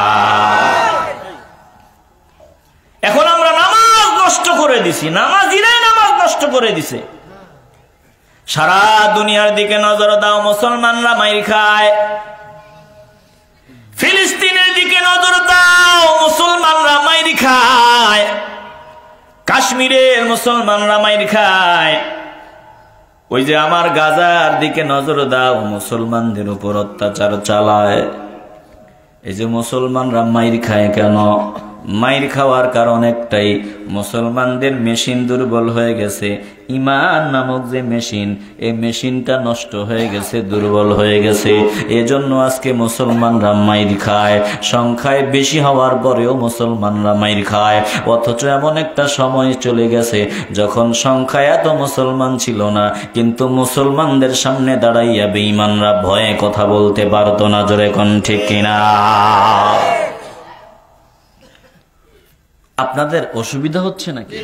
এখন আমরা নামাজ নষ্ট করে দিছি, নামাজিরাই নামাজ নষ্ট করে দিছে। সারা দুনিয়ার দিকে নজর দাও, মুসলমানরা মাইর খায়। ফিলিস্তিনের দিকে নজর দাও, মুসলমানরা মাইর খায়। কাশ্মীরের মুসলমানরা মাইর খায়। ওই যে আমার গাজার দিকে নজর দাও, মুসলমানদের উপর অত্যাচার চালায়। এই যে মুসলমানরা মাইর খায় কেন? মাইর খাওয়ার কারণ একটাই, মুসলমানদের মেশিন দুর্বল হয়ে গেছে। ইমান নামক যে মেশিন, এই মেশিনটা নষ্ট হয়ে গেছে, দুর্বল হয়ে গেছে। এজন্য আজকে মুসলমানরা মাইর খায়, সংখ্যায় বেশি হওয়ার পরেও মুসলমানরা মাইর খায়। অথচ এমন একটা সময় চলে গেছে যখন সংখ্যায় এত মুসলমান ছিল না, কিন্তু মুসলমানদের সামনে দাঁড়াইয়া বেঈমানরা ভয়ে কথা বলতে পারতো না। জোরে কোন ঠিক কিনা? আপনাদের অসুবিধা হচ্ছে নাকি?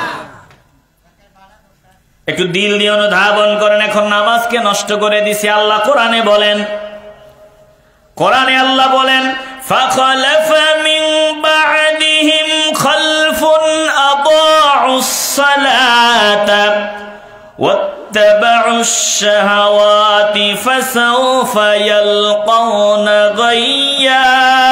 একটু দিল দিয়ে অনুধাবন করেন। এখন নামাজকে নষ্ট করে দিছে। আল্লাহ কোরআনে বলেন, কোরআনে আল্লাহ বলেন, ফাখালাফা মিন বা'দিহিম খালফুন আদাউস সালাতা ওয়াত্তাবাউশ শাহাওয়াতি ফাসাউফা ইয়ালকাউনা গায়্যা।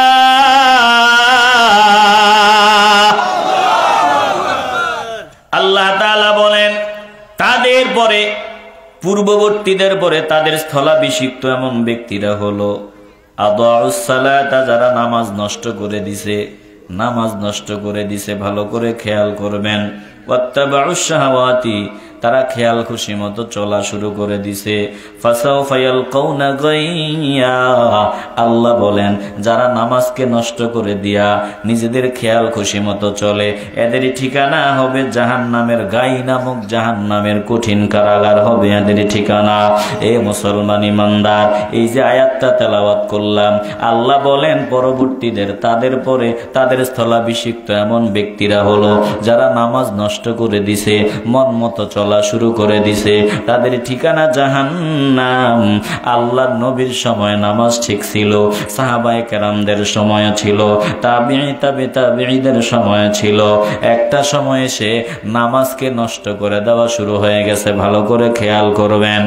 আল্লাহ তাআলা বলেন, তাদের পরে, পূর্ববর্তীদের পরে তাদের স্থলাভিষিক্ত এমন ব্যক্তিরা হলো আদাউস সালাতা, যারা নামাজ নষ্ট করে দিছে, নামাজ নষ্ট করে দিছে। ভালো করে খেয়াল করবেন। ওয়াত্তাবাউশ শাহাওয়াতি, তারা খেয়াল খুশি মতো চলা শুরু করে দিছে। ফাসাউফা ইয়ালকাউনা গায়্যা, আল্লাহ বলেন যারা নামাজকে নষ্ট করে দিয়া নিজেদের খেয়াল খুশি মতো চলে, এদের ঠিকানা হবে জাহান্নামের, গাই নামক জাহান্নামের কঠিন কারাগার হবে এদের ঠিকানা। এ মুসলমান ইমানদার, এই যে আয়াতটা তেলাওয়াত করলাম, আল্লাহ বলেন পরবর্তীদের, তাদের পরে তাদের স্থলাভিষিক্ত এমন ব্যক্তিরা হলো যারা নামাজ নষ্ট করে দিছে, মন মতো চলা শুরু করে দিছে, তাদের ঠিকানা জাহান্নাম। আল্লাহর নবীর সময় নামাজ ঠিক ছিল, সাহাবায়ে কেরামদের সময় ছিল, তাবিঈ তাবে তাবিঈদের সময় ছিল। একটা সময় এসে নামাজকে নষ্ট করে দেওয়া শুরু হয়ে গেছে। ভালো করে খেয়াল করবেন।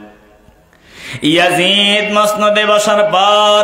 ইয়াজিদ মসনদে বসার পর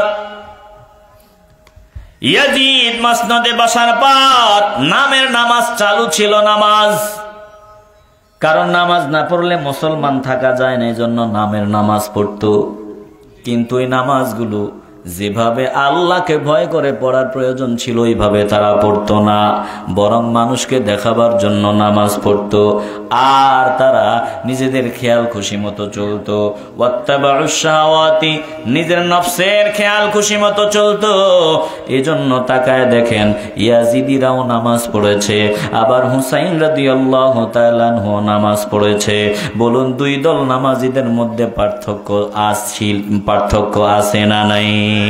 ইয়াজিদ মসনদে বসার পর নামের নামাজ চালু ছিল। নামাজ, কারণ নামাজ না পড়লে মুসলমান থাকা যায় না, এই জন্য নামের নামাজ পড়তো। কিন্তু এই নামাজগুলো যেভাবে আল্লাহকে ভয় করে পড়ার প্রয়োজন ছিল ওইভাবে তারা পড়তো না, বরং মানুষকে দেখাবার জন্য নামাজ পড়তো। আর তারা নিজেদের খেয়াল খুশি মতো চলতো। ওয়াত্তাবাউশ শাহাওয়াতি, নিজের নফসের খেয়াল খুশি মতো চলতো। এজন্য তাকায় দেখেন, ইয়াজিদিরাও নামাজ পড়েছে, আবার হুসাইন রাদিয়াল্লাহু তাআলা আনহু নামাজ পড়েছে। বলুন, দুই দল নামাজিদের মধ্যে পার্থক্য আছে, পার্থক্য আছে না নাই?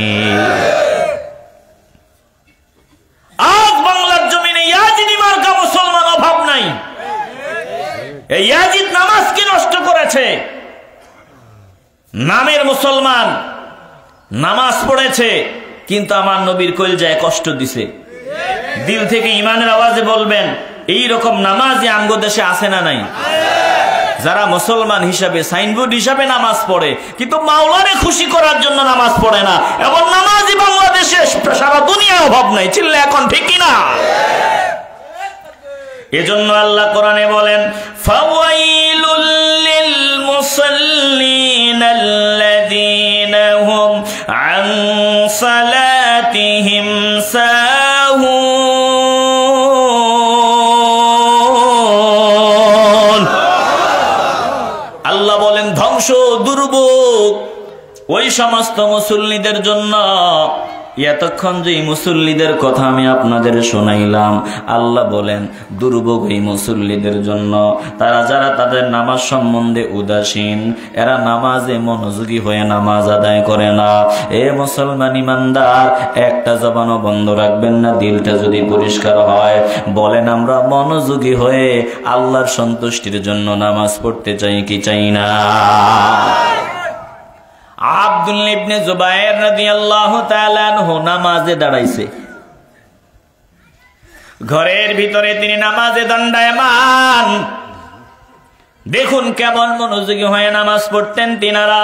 আজ বাংলার জমিনে ইয়াজিদি মার্কা মুসলমান অভাব নাই। এই ইয়াজিদ নামাজকে নষ্ট করেছে। নামের মুসলমান নামাজ পড়েছে, কিন্তু আমার নবীর কলিজায় কষ্ট দিছে। দিল থেকে ইমানের আওয়াজে বলবেন, এই রকম নামাজই আমগো দেশে আছে না নাই? যারা মুসলমান হিসাবে সাইনবোর্ড হিসাবে নামাজ পড়ে, কিন্তু মাওলারে খুশি করার জন্য নামাজ পড়ে না, এমন নামাজই বাংলাদেশে সারা দুনিয়ায় অভাব নাই। চিল্লা এখন ঠিক কিনা? এজন্য আল্লাহ কোরআনে বলেন, ফাওয়াইলুল লিল মুসাল্লিনাল্লাযীনা হুম আন সালাতিহিম সাহুন। আল্লাহ বলেন, ধ্বংস, দুর্ভোগ ওই সমস্ত মুসল্লিদের জন্য। এতক্ষণ যে মুসল্লিদের কথা আমি আপনাদের শোনাইলাম, আল্লাহ বলেন দুর্ভোগ এই মুসল্লিদের জন্য। তারা যারা তাদের নামাজ সম্বন্ধে উদাসীন, এরা নামাজে মনোযোগী হয়ে নামাজ আদায় করে না। এ মুসলমান ইমানদার, একটা জবানও বন্ধ রাখবেন না। দিলটা যদি পরিষ্কার হয়, বলেন আমরা মনোযোগী হয়ে আল্লাহর সন্তুষ্টির জন্য নামাজ পড়তে চাই কি চাই না? আব্দুল্লাহ ইবনে জুবায়ের রাদিয়াল্লাহু তাআলা আনহু নামাজে দাঁড়াইছে। ঘরের ভিতরে তিনি নামাজে দণ্ডায়মান। দেখুন কেমন মনোযোগী হয়ে নামাজ পড়তেন তিনারা।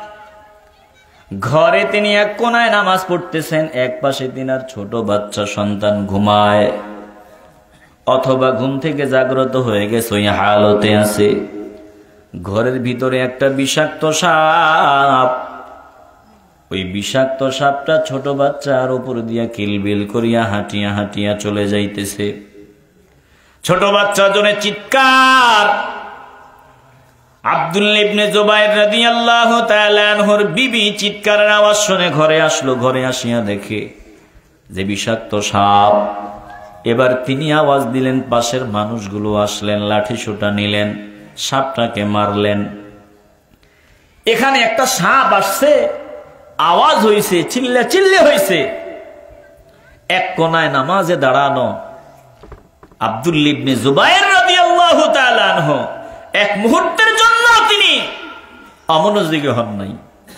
ঘরে তিনি এক কোনায় নামাজ পড়তেছেন, এক পাশে তিনার ছোট বাচ্চা সন্তান ঘুমায়, অথবা ঘুম থেকে জাগ্রত হয়ে গেছে, ওই হালতে আছে। ঘরের ভিতরে একটা বিষাক্ত সাপ ওই বিষাক্ত সাপটা ছোট বাচ্চার উপর দিয়া কিলবিল করিয়া হাঁটিয়া হাঁটিয়া চলে যাইতেছে। ছোট বাচ্চা জনে চিৎকার। আব্দুল্লাহ ইবনে জুবাইর রাদিয়াল্লাহু তাআলা আনহুর বিবি চিৎকারের আওয়াজ শুনে ঘরে আসলো। ঘরে আসিয়া দেখে যে বিষাক্ত সাপ। এবার তিনি আওয়াজ দিলেন, পাশের মানুষগুলো আসলেন, লাঠি সোটা নিলেন, সাপটাকে মারলেন। এখানে একটা সাপ আসছে, আওয়াজ হইছে, চিল্লা চিল্লে হইছে। এক কোনায় নামাজে দাঁড়ানো আব্দুল্লাহ ইবনে জুবাইর রাদিয়াল্লাহু তাআলা আনহু এক মুহূর্তের জন্য তিনি অমনোযোগী হন নাই,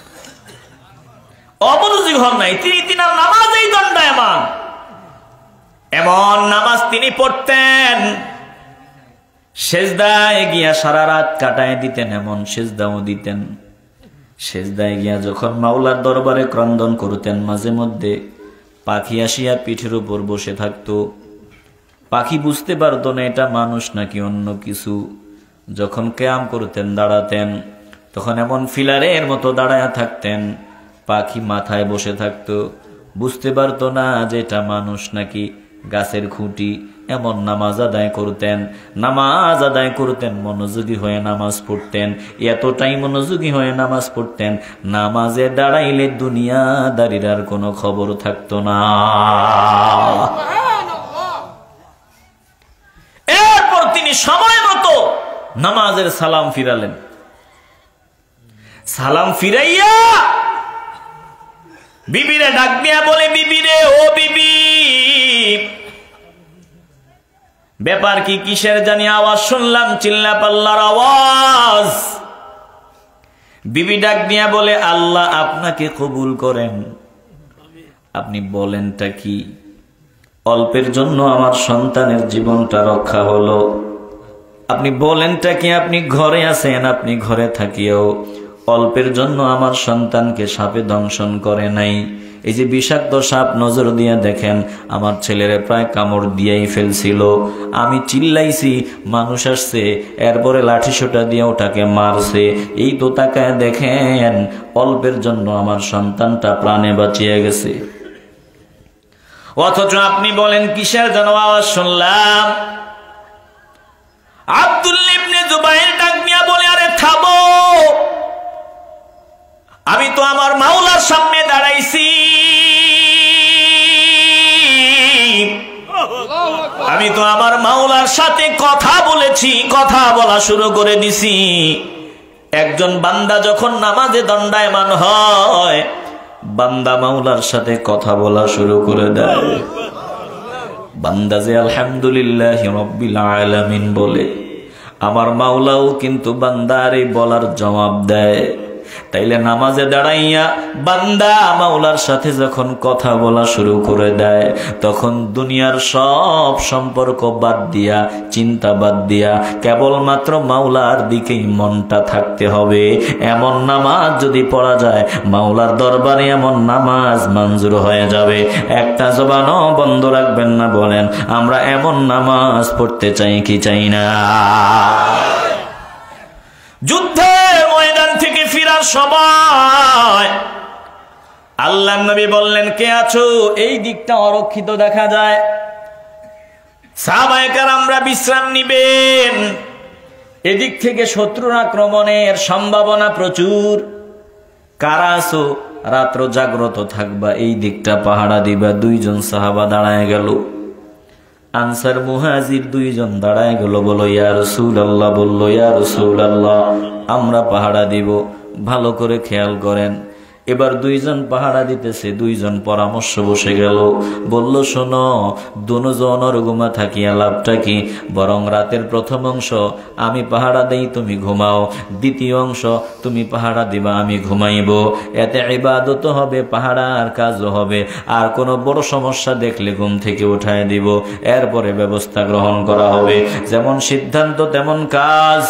অমনোযোগী হন নাই। তিনি তিনার নামাজেই দণ্ডায়মান। এমন নামাজ তিনি পড়তেন, সেজদায় গিয়া সারা রাত কাটায় দিতেন, এমন সেজদাও দিতেন। সেজদায় গিয়া যখন মাওলার দরবারে ক্রন্দন করতেন, মাঝে মধ্যে পাখি আসিয়া পিঠের উপর বসে থাকতো। পাখি বুঝতে পারতো না এটা মানুষ নাকি অন্য কিছু। যখন কিয়াম করতেন, দাঁড়াতেন, তখন এমন ফিলারের মতো দাঁড়ায়া থাকতেন, পাখি মাথায় বসে থাকতো, বুঝতে পারতো না যে এটা মানুষ নাকি গাছের খুঁটি। এমন নামাজ আদায় করতেন, নামাজ আদায় করতেন, মনোযোগী হয়ে নামাজ পড়তেন। এতটাই মনোযোগী হয়ে নামাজ পড়তেন, নামাজে দাঁড়াইলে দুনিয়াদারির আর কোনো খবর থাকতো না। এরপর তিনি সময় মতো নামাজের সালাম ফিরালেন। সালাম ফিরাইয়া বিবিরে ডাক দিয়া বলে, বিবিরে, ও বিবি, ব্যাপার কি? কিসের জানি আওয়াজ শুনলাম, চিল্লা পাল্লার আওয়াজ। বিবি ডাক দিয়া বলে, আল্লাহ আপনাকে কবুল করেন। আপনি বলেনটা কি? অল্পের জন্য আমার সন্তানের জীবনটা রক্ষা হলো। আপনি বলেনটা কি? আপনি ঘরে আছেন, আপনি ঘরে থাকিও অল্পের জন্য আমার সন্তানকে সাপে দংশন করে নাই। এই যে বিষাক্ত সাপ, নজর দিয়া দেখেন, আমার ছেলেরে প্রায় কামড় দিয়েই ফেলছিল। আমি চিল্লাইছি, মানুষ আসছে, এরপরে লাঠি সোটা দিয়ে ওটাকে মারছে। এই তো তাকায় দেখেন, অল্পের জন্য আমার সন্তানটা প্রাণে বাঁচিয়ে গেছে। অথচ আপনি বলেন কিসের যেন আওয়াজ শুনলাম। আব্দুল্লাহ ইবনে জুবাইর ডাক দিয়া বলে, আরে থামো, আমি তো আমার মাওলার সামনে দাঁড়াইছি, আমি তো আমার মাওলার সাথে কথা বলেছি, কথা বলা শুরু করে দিছি। একজন বান্দা যখন নামাজে দণ্ডায়মান হয়, বান্দা মাওলার সাথে কথা বলা শুরু করে দেয়। বান্দা যে আলহামদুলিল্লাহি রাব্বিল আলামিন বলে, আমার মাওলাও কিন্তু বান্দার এই বলার জবাব দেয়। তাইলে নামাজে দাঁড়াইয়া বান্দা মাওলার সাথে যখন কথা বলা শুরু করে দেয়, তখন দুনিয়ার সব সম্পর্ক বাদ দিয়া, চিন্তা বাদ দিয়া কেবলমাত্র মাওলার দিকেই মনটা থাকতে হবে। এমন নামাজ যদি পড়া যায়, মাওলার দরবারে এমন নামাজ মঞ্জুর হয়ে যাবে। একটা জবানও বন্ধ রাখবেন না। বলেন, আমরা এমন নামাজ পড়তে চাই কি চাই না? যুদ্ধের ময়দান থেকে ফিরার সময় আল্লাহর নবী বললেন, কে আছো? এই দিকটা অরক্ষিত দেখা যায়, সাহাবায়ে কেরামরা বিশ্রাম নিবেন। এদিক থেকে শত্রুর আক্রমণের সম্ভাবনা প্রচুর। কারা আছো? রাত্র জাগ্রত থাকবা, এই দিকটা পাহারা দিবা। দুইজন সাহাবা দাঁড়ায় গেল। আনসার মুহাজির দুইজন দাঁড়ায় গেল। বলো, ইয়া রাসূলুল্লাহ, বললো, ইয়া রাসূলুল্লাহ, আমরা পাহারা দিব, ভালো করে খেয়াল করেন। এবার দুইজন পাহারা দিতেছে, দুইজন পরামর্শ বসে গেল। বলল, শোনো, দুজনের ঘুমা থাকিয়া লাভটা কি? বরং রাতের প্রথম অংশ আমি পাহারা দেই, তুমি ঘুমাও। দ্বিতীয় অংশ তুমি পাহারা দিবা, আমি ঘুমাইব। এতে ইবাদত হবে, পাহারার কাজও হবে। আর কোনো বড় সমস্যা দেখলে ঘুম থেকে উঠায় দিব, এরপরে ব্যবস্থা গ্রহণ করা হবে। যেমন সিদ্ধান্ত তেমন কাজ।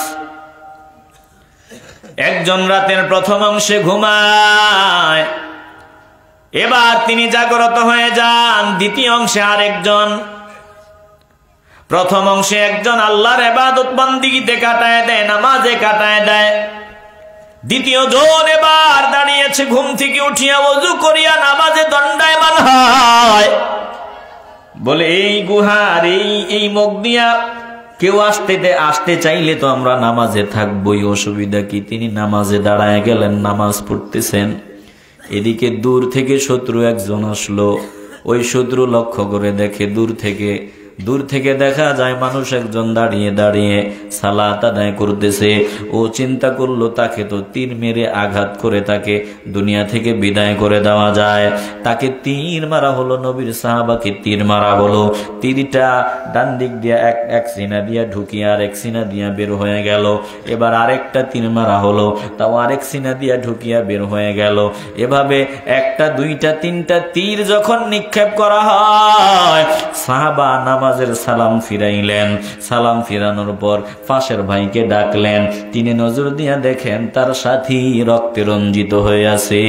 একজন রাতের প্রথম অংশে ঘুমায়, এবার তিনি জাগ্রত হয়ে যান। দ্বিতীয় অংশে আরেকজন। প্রথম অংশে একজন আল্লাহর ইবাদত বন্দেগীতে কাটায় দেয়, নামাজে কাটায় দেয়। দ্বিতীয় জন এবার দাঁড়িয়েছে, ঘুম থেকে উঠিয়া ওযু করিয়া নামাজে দণ্ডায়মান হয়। বলে এই গুহার এই এই মুখ দিয়া কেউ আসতে আসতে চাইলে তো আমরা নামাজে থাকবোই, অসুবিধা কি? তিনি নামাজে দাঁড়ায় গেলেন, নামাজ পড়তেছেন। এদিকে দূর থেকে শত্রু একজন আসলো। ওই শত্রু লক্ষ্য করে দেখে দূর থেকে দূর থেকে দেখা যায় মানুষ একজন দাঁড়িয়ে দাঁড়িয়ে সালাত আদায় করতেছে। ও চিন্তা করলো তাকে তো তীর মেরে আঘাত করে তাকে দুনিয়া থেকে বিদায় করে দেওয়া যায়। তাকে তীর মারা হলো, নবীর সাহাবাকে তীর মারা হলো। তীরটা ডান দিক দিয়া এক এক সিনা দিয়া ঢুকিয়ে আর এক সিনা দিয়া বের হয়ে গেল। এবার আরেকটা তীর মারা হলো, তাও আরেক সিনা দিয়া ঢুকিয়া বের হয়ে গেল। এভাবে একটা দুইটা তিনটা তীর যখন নিক্ষেপ করা হয়, সাহাবা নামাজের সালাম ফিরাইলেন। সালাম ফিরানোর পর পাশের ভাইকে ডাকলেন। তিনি নজর দিয়া দেখেন তার সাথী রক্তে রঞ্জিত হয়ে আছে।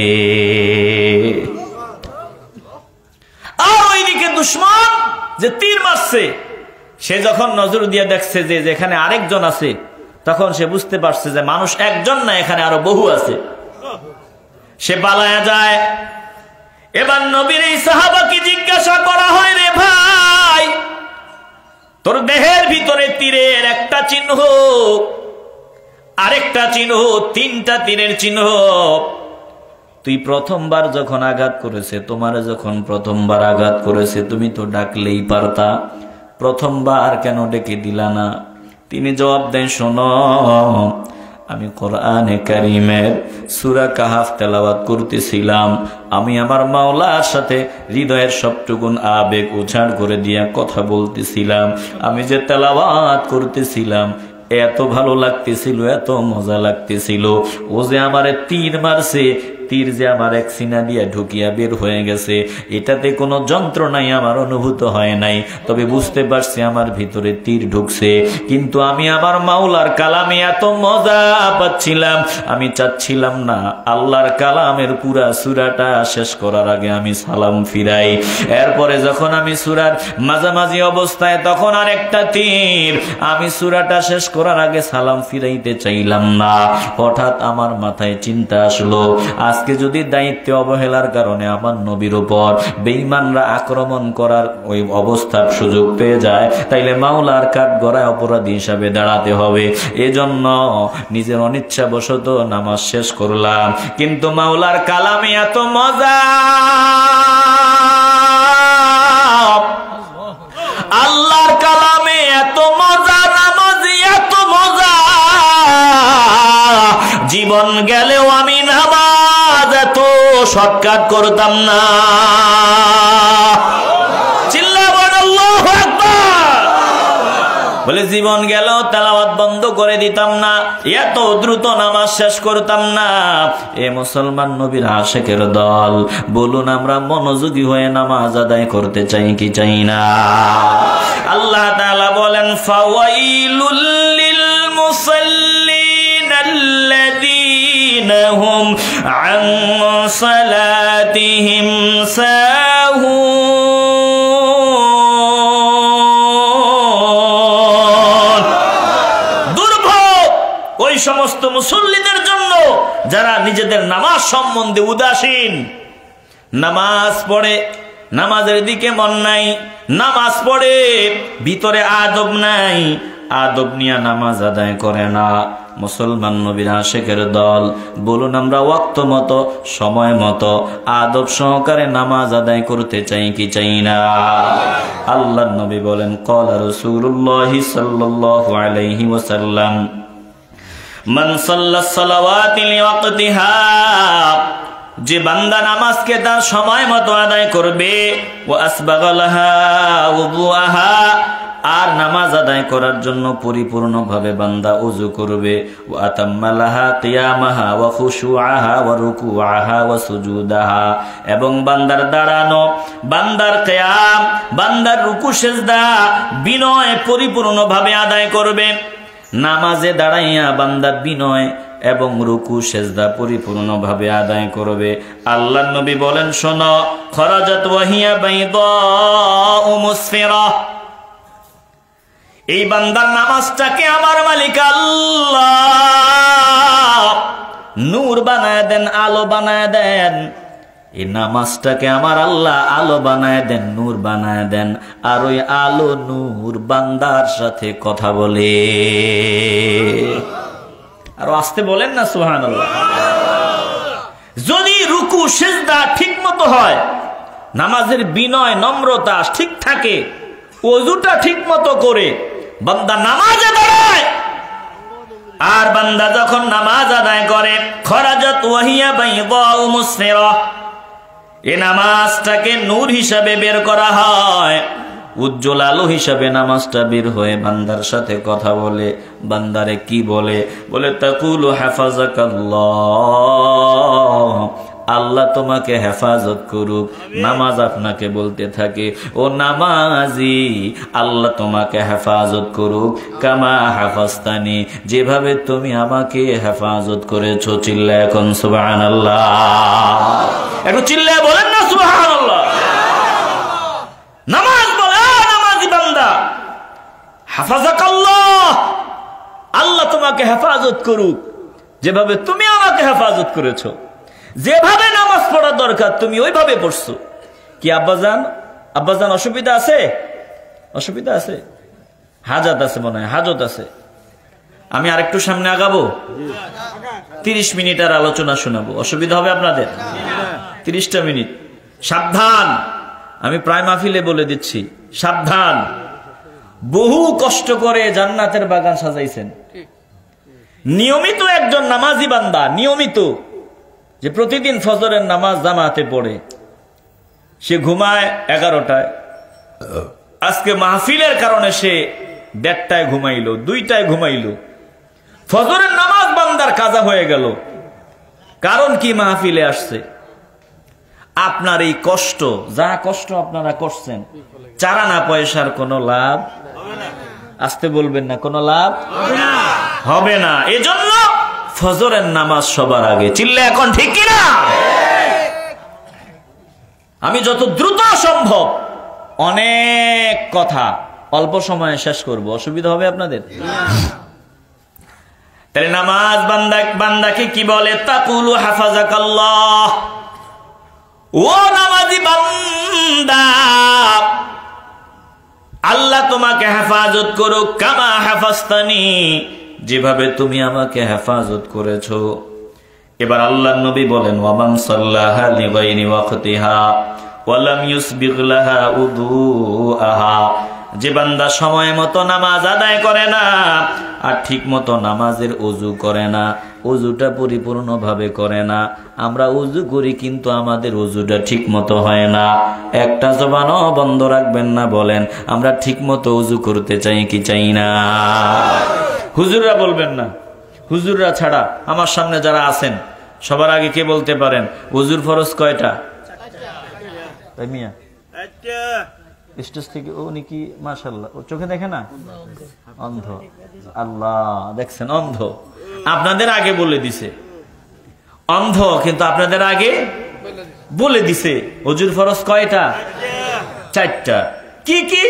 আর ওইদিকে দুশমন যে তীর মারছে, সে যখন নজর দিয়া দেখছে যে যেখানে আরেকজন আছে, তখন সে বুঝতে পারছে যে মানুষ একজন না, এখানে আরো বহু আছে। সে পালায়া যায়। এবার নবীর এই সাহাবাকে জিজ্ঞাসা করা হয়, রে ভাই, তোর দেহের ভিতরে তীরের একটা চিহ্ন, আরেকটা চিহ্ন, তিনটা তীরের চিহ্ন। তুই প্রথমবার যখন আঘাত করেছে, তোমার যখন প্রথমবার আঘাত করেছে, তুমি তো ডাকলেই পারতা, প্রথমবার কেন ডেকে দিলা না? তিনি জবাব দেন, শোনো, আমি কোরআনে কারীমের সূরা কাহাফ তেলাওয়াত করতেছিলাম। আমি আমার মাওলার সাথে হৃদয়ের সবটুকুন আবেগ উজাড় করে দিয়া কথা বলতেছিলাম। আমি যে তেলাওয়াত করতেছিলাম, এত ভালো লাগতেছিল, এত মজা লাগতেছিল। ও যে আমারে তীর মারছে, তীর যে আমার এক সিনা দিয়া ঢুকিয়া বের হয়ে গেছে, এটাতে কোনো যন্ত্রণাই আমার অনুভূত হয় নাই। তবে বুঝতে পারছি আমার ভিতরে তীর ঢুকছে। কিন্তু আমি আমার মাওলার কালামে এত মজা পাচ্ছিলাম, আমি চাচ্ছিলাম না আল্লাহর কালামের পুরা সূরাটা শেষ করার আগে আমি সালাম ফিরাই। এরপরে যখন আমি সূরার মাঝামাঝি অবস্থায়, তখন আর একটা তীর, আমি সূরাটা শেষ করার আগে সালাম ফিরাইতে চাইলাম না। হঠাৎ আমার মাথায় চিন্তা আসলো, আজকে যদি দায়িত্বে অবহেলার কারণে আমার নবীর উপর বেঈমানরা আক্রমণ করার ওই অবস্থার সুযোগ পেয়ে যায়, তাইলে মাওলার কাঠ গড়ায় অপরাধী হিসাবে দাঁড়াতে হবে। এজন্য নিজের অনিচ্ছাবশত নামাজ শেষ করলাম। কিন্তু মাওলার কালামে এত মজা, আল্লাহর কালামে এত মজা, নামাজে এত মজা, জীবন গেলেও আমি নামাজ এত শর্টকাট করতাম না। চিল্লা বল আল্লাহু আকবার। বলে জীবন গেল তেলাওয়াত বন্ধ করে দিতাম না, এত দ্রুত নামাজ শেষ করতাম না। এ মুসলমান নবীর আশিকের দল, বলুন আমরা মনোযোগী হয়ে নামাজ আদায় করতে চাই কি চাই না? আল্লাহ তাআলা বলেন, ফাওয়াইলুল লিল মুসাল্লিন আল্লাযীনা হুম আন সালাতিহিম সাহুন। দুর্ভোগ ওই সমস্ত মুসল্লিদের জন্য যারা নিজেদের নামাজ সম্বন্ধে উদাসীন। নামাজ পড়ে, নামাজের দিকে মন নাই, নামাজ পড়ে ভিতরে আদব নাই, আদব নিয়ে নামাজ আদায় করে না। মুসলমান নবীর আশিকের দল, বলুন আমরা ওয়াক্ত মতো, সময় মতো, আদব সহকারে নামাজ আদায় করতে চাই কি চাই না? আল্লাহর নবী বলেন, ক্বালা রাসূলুল্লাহি সাল্লাল্লাহু আলাইহি ওয়াসাল্লাম, মান সাল্লাস সালাওয়াতি লিওয়াক্তিহা, যে বান্দা নামাজকে তার সময় মতো আদায় করবে, ওয়া আসবাগালাহা ওযুআহা, আর নামাজ আদায় করার জন্য পরিপূর্ণভাবে বান্দা ওযু করবে, ওয়া আতাম্মালাহা কিয়ামাহা ওয়া খুশুআহা ওয়া রুকুআহা ওয়া সুজুদাহা, এবং বান্দার দাঁড়ানো, বান্দার কিয়াম, বান্দার রুকু সিজদা বিনয় পরিপূর্ণভাবে আদায় করবে। নামাজে দাঁড়াইয়া বান্দা বিনয় এবং রুকু সেজদা পরিপূর্ণভাবে আদায় করবে। আল্লাহর নবী বলেন, শোনো, খরাজাত ওয়াহিয়া বাইদাউ মুসফিরা, এই বান্দার নামাজটাকে আমার মালিক আল্লাহ নূর বানায় দেন, আলো বানায় দেন। এই নামাজটাকে আমার আল্লাহ আলো বানায় দেন, নূর বানায় দেন। আর ওই আলো নূর বান্দার সাথে কথা বলে। আর আসতে বলেন না সুবহানাল্লাহ। যদি রুকু সিজদা ঠিক মতো হয়, নামাজের বিনয় নম্রতা ঠিক থাকে, ওযুটা ঠিক মতো করে বান্দা নামাজে দাঁড়ায়, আর বান্দা যখন নামাজ আদায় করে, খরাজাত ওয়াহিয়া বাইদাউ মুসফিরা, এই নামাজটাকে নূর হিসাবে বের করা হয়, উজ্জ্বল আলো হিসাবে নামাজটা বের হয়ে বান্দার সাথে কথা বলে। বান্দারে কি বলে? বলে তাকুলু হাফাজাকাল্লাহ, আল্লাহ তোমাকে হেফাজত করুক। নামাজ আপনাকে বলতে থাকে, ও নামাজি, আল্লাহ তোমাকে হেফাজত করুক, কামা হাফাজতানি, যেভাবে তুমি আমাকে হেফাজত করেছো। চিল্লা এখন সুবহানাল্লাহ, একটু চিল্লা বলেন না সুবহানাল্লাহ। নামাজ বলে, নামাজি বান্দা, হাফাজাকাল্লাহ, আল্লাহ তোমাকে হেফাজত করুক, যেভাবে তুমি আমাকে হেফাজত করেছো। যেভাবে নামাজ পড়া দরকার তুমি ওইভাবে পড়ছো। কি আব্বাজান, আব্বাজান অসুবিধা আছে? অসুবিধা আছে? হাজত আছে মনে হয়, হাজত আছে। আমি আরেকটু সামনে আগাবো, তিরিশ মিনিট আর আলোচনা শোনাবো। অসুবিধা হবে আপনাদের? তিরিশটা মিনিট। সাবধান, আমি প্রায় মাহফিলে বলে দিচ্ছি, সাবধান। বহু কষ্ট করে জান্নাতের বাগান সাজাইছেন, নিয়মিত একজন নামাজি বান্দা, নিয়মিত যে প্রতিদিন ফজরের নামাজ জামাতে পড়ে, সে ঘুমায় এগারোটায়। আজকে মাহফিলের কারণে সে দেড়টায় ঘুমাইলো, দুইটায় ঘুমাইলো, ফজরের নামাজ বান্দার কাজা হয়ে গেল। কারণ কি? মাহফিলে আসছে। আপনার এই কষ্ট, যা কষ্ট আপনারা করছেন, চারা না পয়সার কোনো লাভ আসতে বলবেন না, কোনো লাভ হবে না। এজন্য ফজরের নামাজ সবার আগে। চিল্লা এখন ঠিক কিনা? আমি যত দ্রুত সম্ভব অনেক কথা অল্প সময়ে শেষ করব, অসুবিধা হবে আপনাদের? তাহলে নামাজ বান্দা বান্দাকে কি বলে? তাকুলু হাফাজাকাল্লাহ, ও নামাজি বান্দা, আল্লাহ তোমাকে হেফাজত করুক, কামা হাফাজতানি, যেভাবে তুমি আমাকে হেফাজত করেছো। এবার আল্লাহর নবী বলেন, ওয়ামান সাল্লাহা লিগাইরি ওয়াক্তিহা ওয়া লাম ইউসবিগ লাহা উযুআহা, যে বান্দা সময় মতো নামাজ আদায় করে না আর ঠিক মতো নামাজের ওযু করে না, ওযুটা পরিপূর্ণভাবে করে না। আমরা ওযু করি কিন্তু আমাদের ওযুটা ঠিক মতো হয় না। একটা জবানও বন্ধ রাখবেন না, বলেন আমরা ঠিক মতো ওযু করতে চাই কি চাই না? হুজুররা বলবেন না, হুজুররা ছাড়া আমার সামনে যারা আছেন সবার আগে কে বলতে পারেন ওযুর ফরজ কয়টা? তাই মিয়া স্টেজ থেকে ও নাকি মাশাআল্লাহ, ও চোখে দেখে না, অন্ধ। আল্লাহ, দেখছেন অন্ধ, আপনাদের আগে বলে দিছে অন্ধ, কিন্তু আপনাদের আগে বলে দিছে ওযুর ফরজ কয়টা? চারটা। কি কি?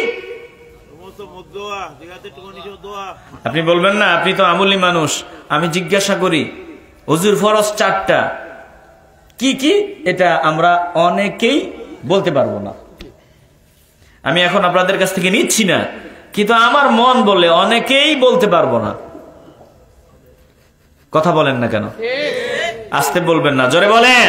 আপনি বলবেন না, আপনি তো আমলি মানুষ, আমি জিজ্ঞাসা করি ওযুর ফরজ চারটা। কি কি? এটা আমরা অনেকেই বলতে পারবো না। আমি এখন আপনাদের কাছ থেকে নিচ্ছি না, কিন্তু আমার মন বলে অনেকেই বলতে পারবো না। কথা বলেন না কেন? আস্তে বলবেন না, জোরে বলেন।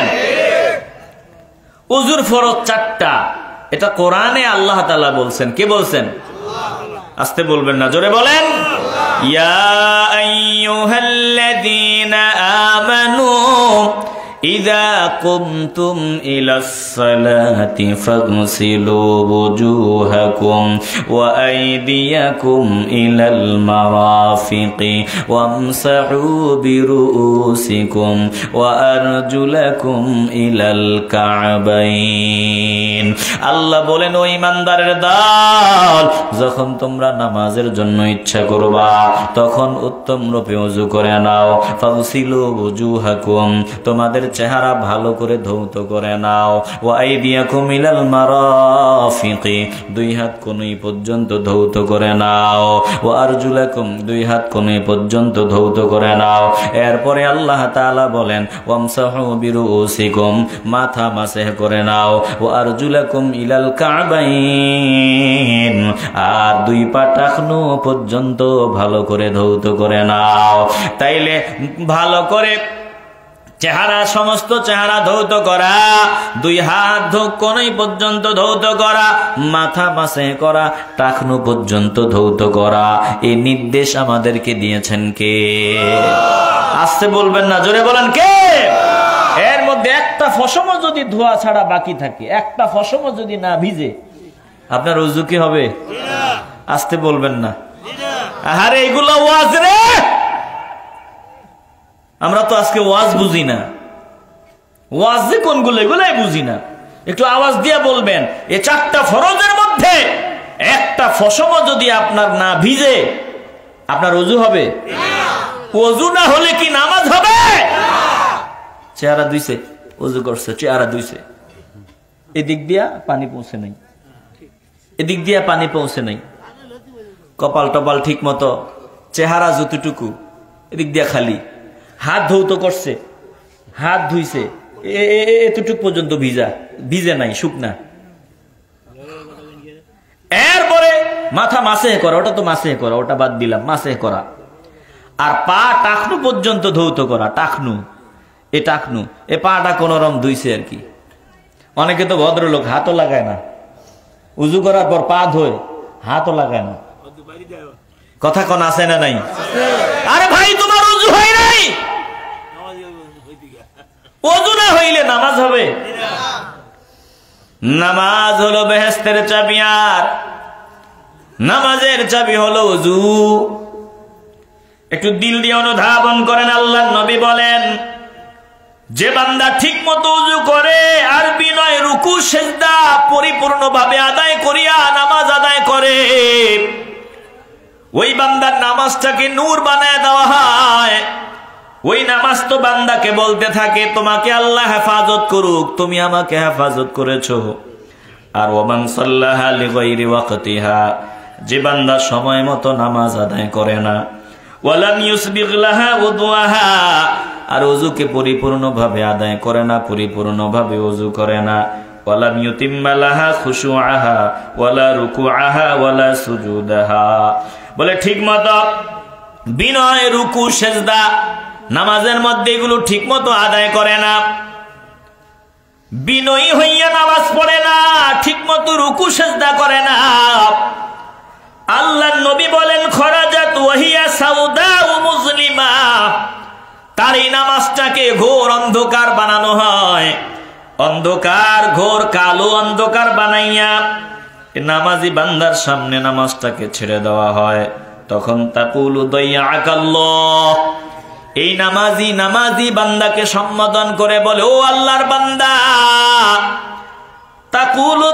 ওযুর ফরজ চারটা, এটা কোরআনে আল্লাহ তাআলা বলছেন। কে বলছেন? আস্তে বলবেন না, জোরে বলেন। ইয়া আইয়ুহাল্লাযীনা আমানু ইযা কুমতুম ইলাস সালাতি ফাগসিলু ওয়ুজুহাকুম ওয়া আইদিয়াকুম ইলাল মারাফিকি ওয়ামসাহু বিরুউসিকুম ওয়া আরজুলাকুম ইলাল কা'বাইন। আল্লাহ বলেন, ও ঈমানদারের দল, যখন তোমরা নামাজের জন্য ইচ্ছা করবা তখন উত্তম রূপে ওযু করে নাও। ফাগসিলু ওয়ুজুহাকুম, তোমাদের চেহারা ভালো করে ধৌত করে নাও। ওয়া আইদিয়াকুম ইলাল মারাফিকি, দুই হাত কোনই পর্যন্ত ধৌত করে নাও। ওয়া আরজুলাকুম, দুই হাত কোনই পর্যন্ত ধৌত করে নাও। এরপরে আল্লাহ তাআলা বলেন ওয়ামসাহু বিরুসিকুম, মাথা মাসহ করে নাও। ওয়া আরজুলাকুম ইলাল কাবাইন, আর দুই পা টাকনু পর্যন্ত ভালো করে ধৌত করে নাও। তাইলে ভালো করে চেহারা, সমস্ত চেহারা ধৌত করা, দুই হাত কোনই পর্যন্ত ধৌত করা, মাথা মাসে করা, টাকনু পর্যন্ত ধৌত করা, এই নির্দেশ আমাদেরকে দিয়েছেন কে? আসতে বলবেন না, জোরে বলেন কে? এর মধ্যে একটা ফসমও যদি ধোয়া ছাড়া বাকি থাকে, একটা ফসমও যদি না ভিজে, আপনার ওযু কি হবে? আসতে বলবেন না। আরে এগুলো ওয়াজ রে, আমরা তো আজকে ওয়াজ বুঝি না। ওয়াজ যে কোনগুলো এগুলাই বুঝি না। একটু আওয়াজ দিয়ে বলবেন, এই চারটা ফরজের মধ্যে একটা ফসমও যদি আপনার না ভিজে, আপনার ওযু হবে? ওযু না হলে কি নামাজ হবে? চেহারা ধুইছে, ওযু করছে, চেহারা ধুইছে, এদিক দিয়া পানি পৌঁছে নাই, এদিক দিয়া পানি পৌঁছে নাই, কপাল টপাল ঠিক মতো, চেহারা যতটুকু, এদিক দিয়া খালি, হাত ধৌত করছে, হাত ধুইছে, এতটুক পর্যন্ত ভিজা, ভিজে নাই, শুকনা। এরপরে মাথা মাসে করা, ওটা তো মাসে করা, ওটা বাদ দিলাম, মাসে করা। আর পা টাকনু পর্যন্ত ধৌত করা, টাকনু, এ টাকনু, এ পাটা কোন রকম ধুইছে আর কি। অনেকে তো ভদ্রলোক হাতও লাগায় না, উজু করার পর পা ধোয়, হাতও লাগায় না। কথা কোন আছে না নাই? আরে ভাই, তোমার উজু হয় নাই, ওযু না হইলে নামাজ হবে? নামাজ হলো বেহেশতের চাবি, আর নামাজের চাবি হলো ওযু। একটু দিল দিয়ে অনুধাবন করেন। আল্লাহর নবী বলেন, যে বান্দা ঠিক মতো ওযু করে আর বিনয় রুকু সিজদা পরিপূর্ণভাবে আদায় করিয়া নামাজ আদায় করে, ওই বান্দার নামাজটাকে নূর বানায় দেওয়া হয়। ওই নামাজ তো বান্দাকে বলতে থাকে, তোমাকে আল্লাহ হেফাজত করুক, তুমি আমাকে হেফাজত করেছো। আর ওমান সাল্লাহা লিগাইরি ওয়াক্তিহা, যে বান্দা সময় মতো নামাজ আদায় করে না, ওয়ালাম ইউসবিগ লাহা উযুহা, আর ওযুকে পরিপূর্ণভাবে আদায় করে না, পরিপূর্ণভাবে ওযু করে না, ওয়ালাম ইউতিম্মা লাহা খুশুআহা ওয়ালা রুকুআহা ওয়ালা সুজুদাহা, বলে ঠিক মতো বিনয় রুকু সিজদা নামাজের মধ্যে এগুলো ঠিক মতো আদায় করে না, বিনয়ী হইয়া নামাজ পড়ে না, ঠিক মতো রুকু সিজদা করে না, আল্লাহর নবী বলেন খরাজাত ওয়াহিয়া সাউদা ও মুসলিমা, তার এই নামাজটাকে ঘোর অন্ধকার বানানো হয়। অন্ধকার, ঘোর কালো অন্ধকার বানাইয়া নামাজি বান্দার সামনে নামাজটাকে ছেড়ে দেওয়া হয়। তখন তাকুলু দাইয়াকাল্লাহ, এই নামাজি নামাজি বান্দাকে সম্বোধন করে বলে, ও আল্লাহর বান্দা, তাকুলু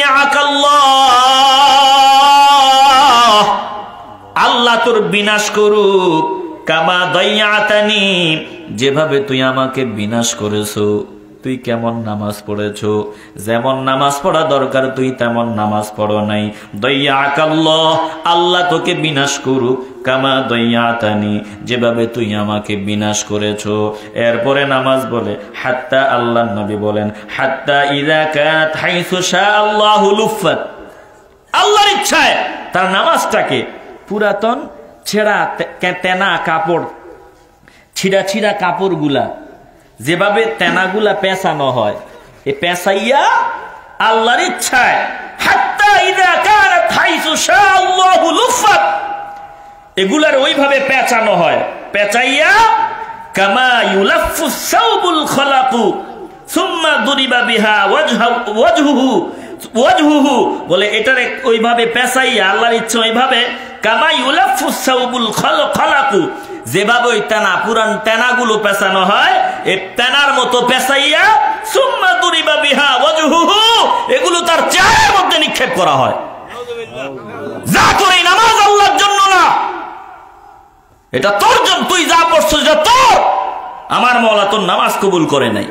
দাইয়াকাল্লাহ, আল্লাহ তোর বিনাশ করুক, কামা দাইয়াতানি, যেভাবে তুই আমাকে বিনাশ করেছো। তুই কেমন নামাজ পড়েছো, যেমন নামাজ পড়া দরকার তুই তেমন নামাজ পড়ো নাই। দাইয়াকাল্লাহ, আল্লাহ তোকে বিনাশ করুক, কামা দাইয়াতানি, যেভাবে তুই আমাকে বিনাশ করেছো। এরপরে নামাজ বলে হাত্তা, আল্লাহর নবী বলেন হাত্তা ইযা কানাত হাইসু শাআল্লাহু লুফাত, আল্লাহর ইচ্ছায় তার নামাজটাকে পুরাতন ছেঁড়া তেনা কাপড়, ছিঁড়া ছিঁড়া কাপড় গুলা যেভাবে তেনাগুলা পেঁচানো হয়, এ পেঁচাইয়া আল্লাহর ইচ্ছায় হাত্তা ইযা কানাত হাইসু শাআল্লাহু লুফাত, এগুলার ওইভাবে পেঁচানো হয়, পেঁচাইয়া কামা ইউলাফফু সাওবুল খলাকু সুম্মা দুরিবা বিহা ওয়াজহুহু ওয়াজহুহু, বলে এটারে ওইভাবে পেঁচাইয়া আল্লাহর ইচ্ছা ওইভাবে কামা ইউলাফফু সাওবুল খলাকু, যেভাবে ওই তেনা পুরান তেনাগুলো পেঁচানো হয়, এই তেনার মতো পেঁচাইয়া সুম্মা দুরিবা বিহা ওয়াজহুহু, এগুলো তার চেহারার মধ্যে নিক্ষেপ করা হয়। যা তোর এই নামাজ আল্লাহর জন্য না, এটা তোর জন্য, তুই যা পড়ছিস এটা তোর, আমার মওলা তোর নামাজ কবুল করে নাই।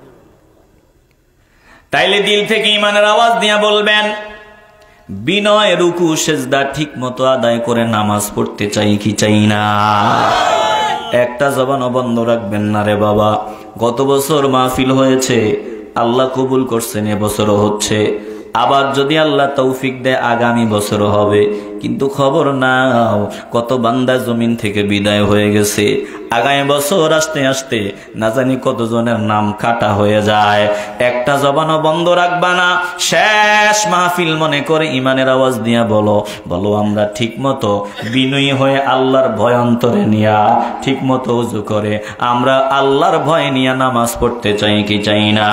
তাইলে দিল থেকে ইমানের আওয়াজ দিয়া বলবেন, বিনয় রুকু সেজদা ঠিক মতো আদায় করে নামাজ পড়তে চাই কি চাই না? একটা জবানও বন্ধ রাখবেন না রে বাবা। গত বছর মাহফিল হয়েছে, আল্লাহ কবুল করছেন, এবছরও হচ্ছে, আবার যদি আল্লাহ তৌফিক দেয় আগামী বছরও হবে। কিন্তু খবর নাও কত বান্দা জমিন থেকে বিদায় হয়ে গেছে, আগামী বছর আসতে আসতে না জানি কতজনের নাম কাটা হয়ে যায়। একটা জবানও বন্ধ রাখবা না। শেষ মাহফিল মনে করে ইমানের আওয়াজ দিয়া বলো, বলো আমরা ঠিক মতো বিনয়ী হয়ে আল্লাহর ভয় অন্তরে নিয়া ঠিক মতো ওযু করে আমরা আল্লাহর ভয় নিয়ে নামাজ পড়তে চাই কি চাই না?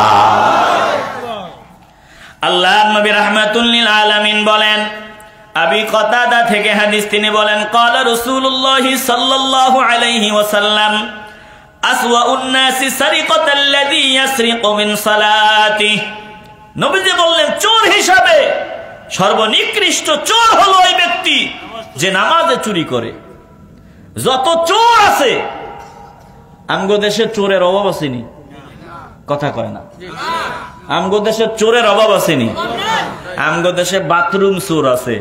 আল্লাহ নবী রাহমাতুল লিল আলামিন বলেন, আবি কতাদা থেকে হাদিস তিনি বলেন, ক্বালা রাসূলুল্লাহ সাল্লাল্লাহু আলাইহি ওয়াসাল্লাম, আসওয়াউন নাসি সারিকাতাল্লাযী ইয়াসরিকু মিন সালাতিহি। নবীজি বললেন, চোর হিসাবে সর্বনিকৃষ্ট চোর হলো ওই ব্যক্তি যে নামাজে চুরি করে। যত চোর আছে, আমগো দেশে চোরের অভাব আসেনি, কথা কয় না। আমগো দেশে চোরের অভাব আসেনি। আমগো দেশে বাথরুম চোর আছে,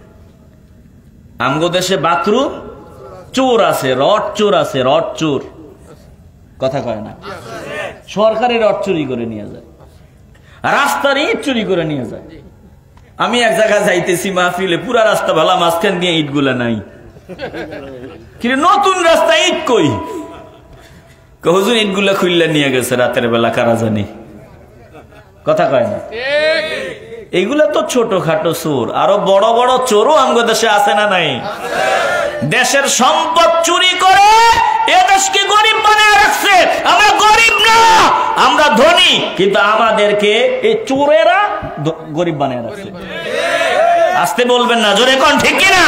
আমগো দেশে বাথরুম চোর আছে, রড চোর আছে, রড চোর, কথা কয় না। সরকারি রড চুরি করে নিয়ে যায়, রাস্তার ইট চুরি করে নিয়ে যায়। আমি এক জায়গায় যাইতেছি মাহফিলে, পুরা রাস্তা ভালা, মাঝখান দিয়ে ইট গুলা নাই, কিন্তু নতুন রাস্তা ইট কই? হুজুর ইট গুলা খুললে নিয়ে গেছে রাতের বেলা, কারা জানি, কথা কয় না। এগুলা তো ছোটখাটো চোর, আরো বড় বড় চোরও আমগো দেশে আছে না নাই? দেশের সম্পদ চুরি করে এ দেশকে গরিব বানিয়ে রাখছে। আমরা গরিব না, আমরা ধনী, কিন্তু আমাদেরকে এই চোরেরা গরিব বানিয়ে রাখছে। আসতে বলবেন না, জোরে কোন ঠিক কিনা?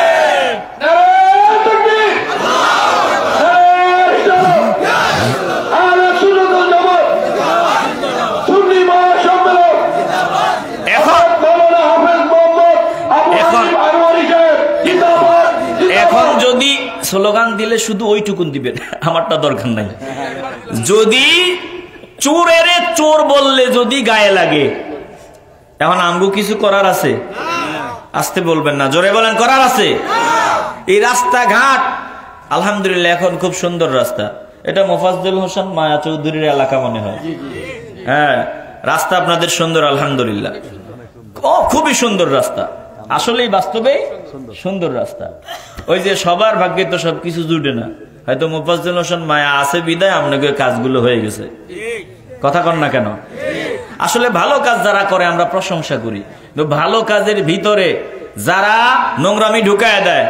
এখন যদি স্লোগান দিলে শুধু ওইটুকুন দিবেন, আমারটা দরকার নাই। যদি চোরের চোর বললে যদি গায়ে লাগে, এখন আমগো কিছু করার আছে? আসতে বলবেন না, জোরে বলেন, করার আছে? এই রাস্তাঘাট আলহামদুলিল্লাহ এখন খুব সুন্দর রাস্তা। এটা মোফাজ্জল হোসেন মায়া চৌধুরীর এলাকা মনে হয়। হ্যাঁ, রাস্তা আপনাদের সুন্দর আলহামদুলিল্লাহ, খুবই সুন্দর রাস্তা, আসলেই বাস্তবে সুন্দর রাস্তা। ওই যে সবার ভাগ্যে তো সবকিছু জুটে না, হয়তো মোফাজ্জল হোসেন মায়া আছে বিদায় আপনাকে কাজগুলো হয়ে গেছে, কথা কন না কেন? আসলে ভালো কাজ যারা করে আমরা প্রশংসা করি, তো ভালো কাজের ভিতরে যারা নোংরামি ঢুকায় দেয়,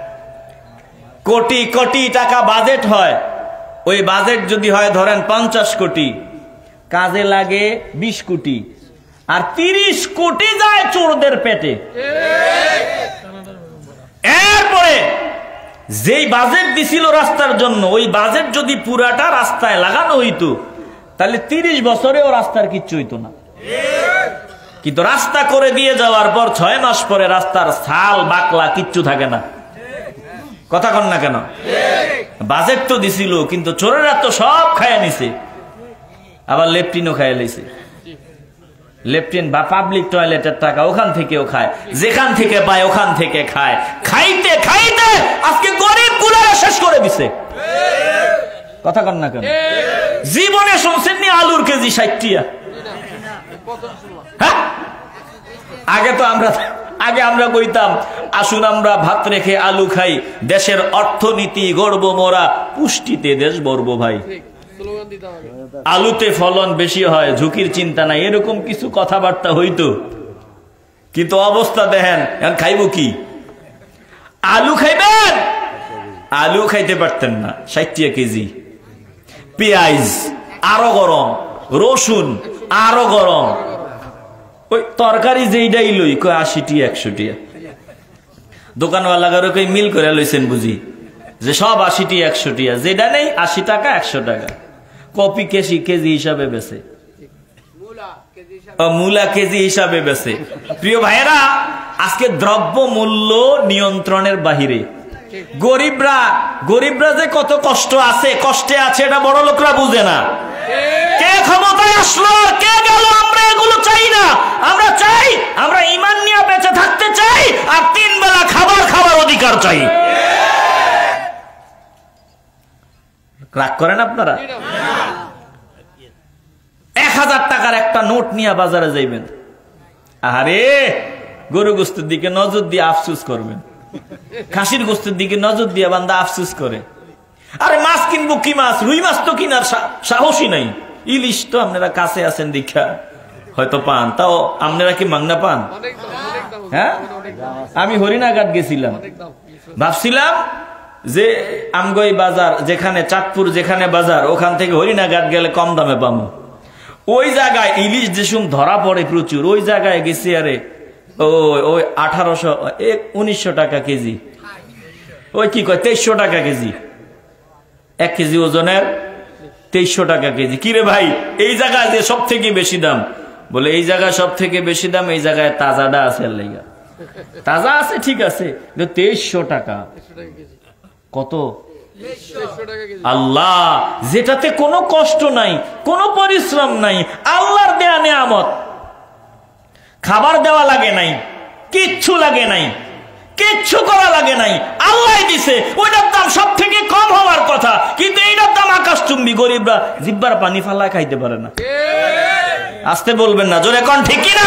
কোটি কোটি টাকা বাজেট হয়, ওই বাজেট যদি হয় ধরেন পঞ্চাশ কোটি, কাজে লাগে বিশ কোটি, আর তিরিশ কোটি যায় চোরদের পেটে। এরপরে যেই বাজেট দিছিল রাস্তার জন্য, ওই বাজেট যদি পুরাটা রাস্তায় লাগানো হইতো, তাহলে তিরিশ বছরেও রাস্তার কিচ্ছু হইতো না। কিন্তু রাস্তা করে দিয়ে যাওয়ার পর ছয় মাস পরে রাস্তার ছাল বাকলা কিচ্ছু থাকে না, কথা কন না কেন? বাজেট তো দিছিল, কিন্তু চোরেরা তো সব খায় নিছে, আবার লেফটিনও খায় লাইছে। লেফটিন বা পাবলিক টয়লেটের টাকা ওখান থেকেও খায়, যেখান থেকে পায় ওখান থেকে খায়। খাইতে খাইতে আজকে গরিব গুলারা শেষ করে দিছে, কথা কন না কেন? জীবনে শুনছেন নি আলুর কেজি ষাট টাকা? হ্যাঁ, আগে তো আমরা আগে আমরা কইতাম আসুন আমরা ভাত রেখে আলু খাই, দেশের অর্থনীতি গড়ব মোরা, পুষ্টিতে দেশ গড়ব ভাই। আলুতে ফলন বেশি হয়, ঝুঁকির চিন্তা নাই, এরকম কিছু কথাবার্তা হইতো। কিন্তু অবস্থা দেখেন, এখন খাইব কি? আলু খাইবেন, আলু খাইতে পারতেন না, ষাট টাকা কেজি। পেঁয়াজ আরো গরম, রসুন আরো গরম, ওই তরকারি যেইটাই লই কয় আশি টি একশো টিয়া। দোকানওয়ালা গারো কই মিল করে লইছেন বুঝি, যে সব আশি টি একশো টিয়া, যেটা নেই আশি টাকা একশো টাকা। কপি কেজি কেজি হিসাবে বেছে, মূলা কেজি হিসাবে বেছে। প্রিয় ভাইয়েরা, আজকে দ্রব্য মূল্য নিয়ন্ত্রণের বাহিরে, গরিবরা গরিবরা যে কত কষ্ট আছে, কষ্টে আছে, এটা বড় লোকরা বুঝে না। কে ক্ষমতায় আসলো কে গেল, আমরা এগুলো চাই না। আমরা চাই, আমরা ঈমান নিয়ে বেঁচে থাকতে চাই, আর তিন বেলা খাবার খাবার অধিকার চাই। রাগ করেন আপনারা? এক হাজার টাকার একটা নোট নিয়ে বাজারে যাইবেন, আরে গরু গোস্তের দিকে নজর দিয়ে আফসুস করবেন, খাসির গোস্তের দিকে নজর দিয়ে বান্দা আফসুস করে। আরে মাছ কিনবো, কি মাছ? রুই মাছ তো কিনার সাহসই নাই। ইলিশ তো আপনারা কাছে আছেন দীক্ষা হয়তো পান, তাও আপনারা কি মাংনা পান? হ্যাঁ, আমি হরিণাঘাট গেছিলাম, ভাবছিলাম যে আমগই বাজার যেখানে চাঁদপুর যেখানে বাজার, ওখান থেকে হরিণাঘাট গেলে কম দামে পাবো। ওই জায়গায় ইলিশ যেসব ধরা পড়ে প্রচুর, ওই জায়গায় গেছি আরে ওই ওই আঠারোশো উনিশশো টাকা কেজি, ওই কি কয় তেইশশো টাকা কেজি, এক কেজি ওজনের তেইশশো টাকা কেজি। কিরে ভাই, এই জায়গায় যে সব থেকে বেশি দাম? বলে এই জায়গায় সব থেকে বেশি দাম, এই জায়গায় তাজাটা আছে, তাজা আছে ঠিক আছে, তেইশশো টাকা। কত? আল্লাহ, যেটাতে কোনো কষ্ট নাই, কোনো পরিশ্রম নাই, আল্লাহর দেয়া নিয়ামত, খাবার দেওয়া লাগে নাই, কিচ্ছু লাগে নাই, কিচ্ছু করা লাগে নাই, আল্লাহ দিছে। ওইটার দাম সব থেকে কম হওয়ার কথা, কিন্তু এইটার দাম আকাশচুম্বী। গরিবরা জিব্বার পানি ফালায় খাইতে পারে না। আসতে বলবেন না, জোরে কোন ঠিক কিনা?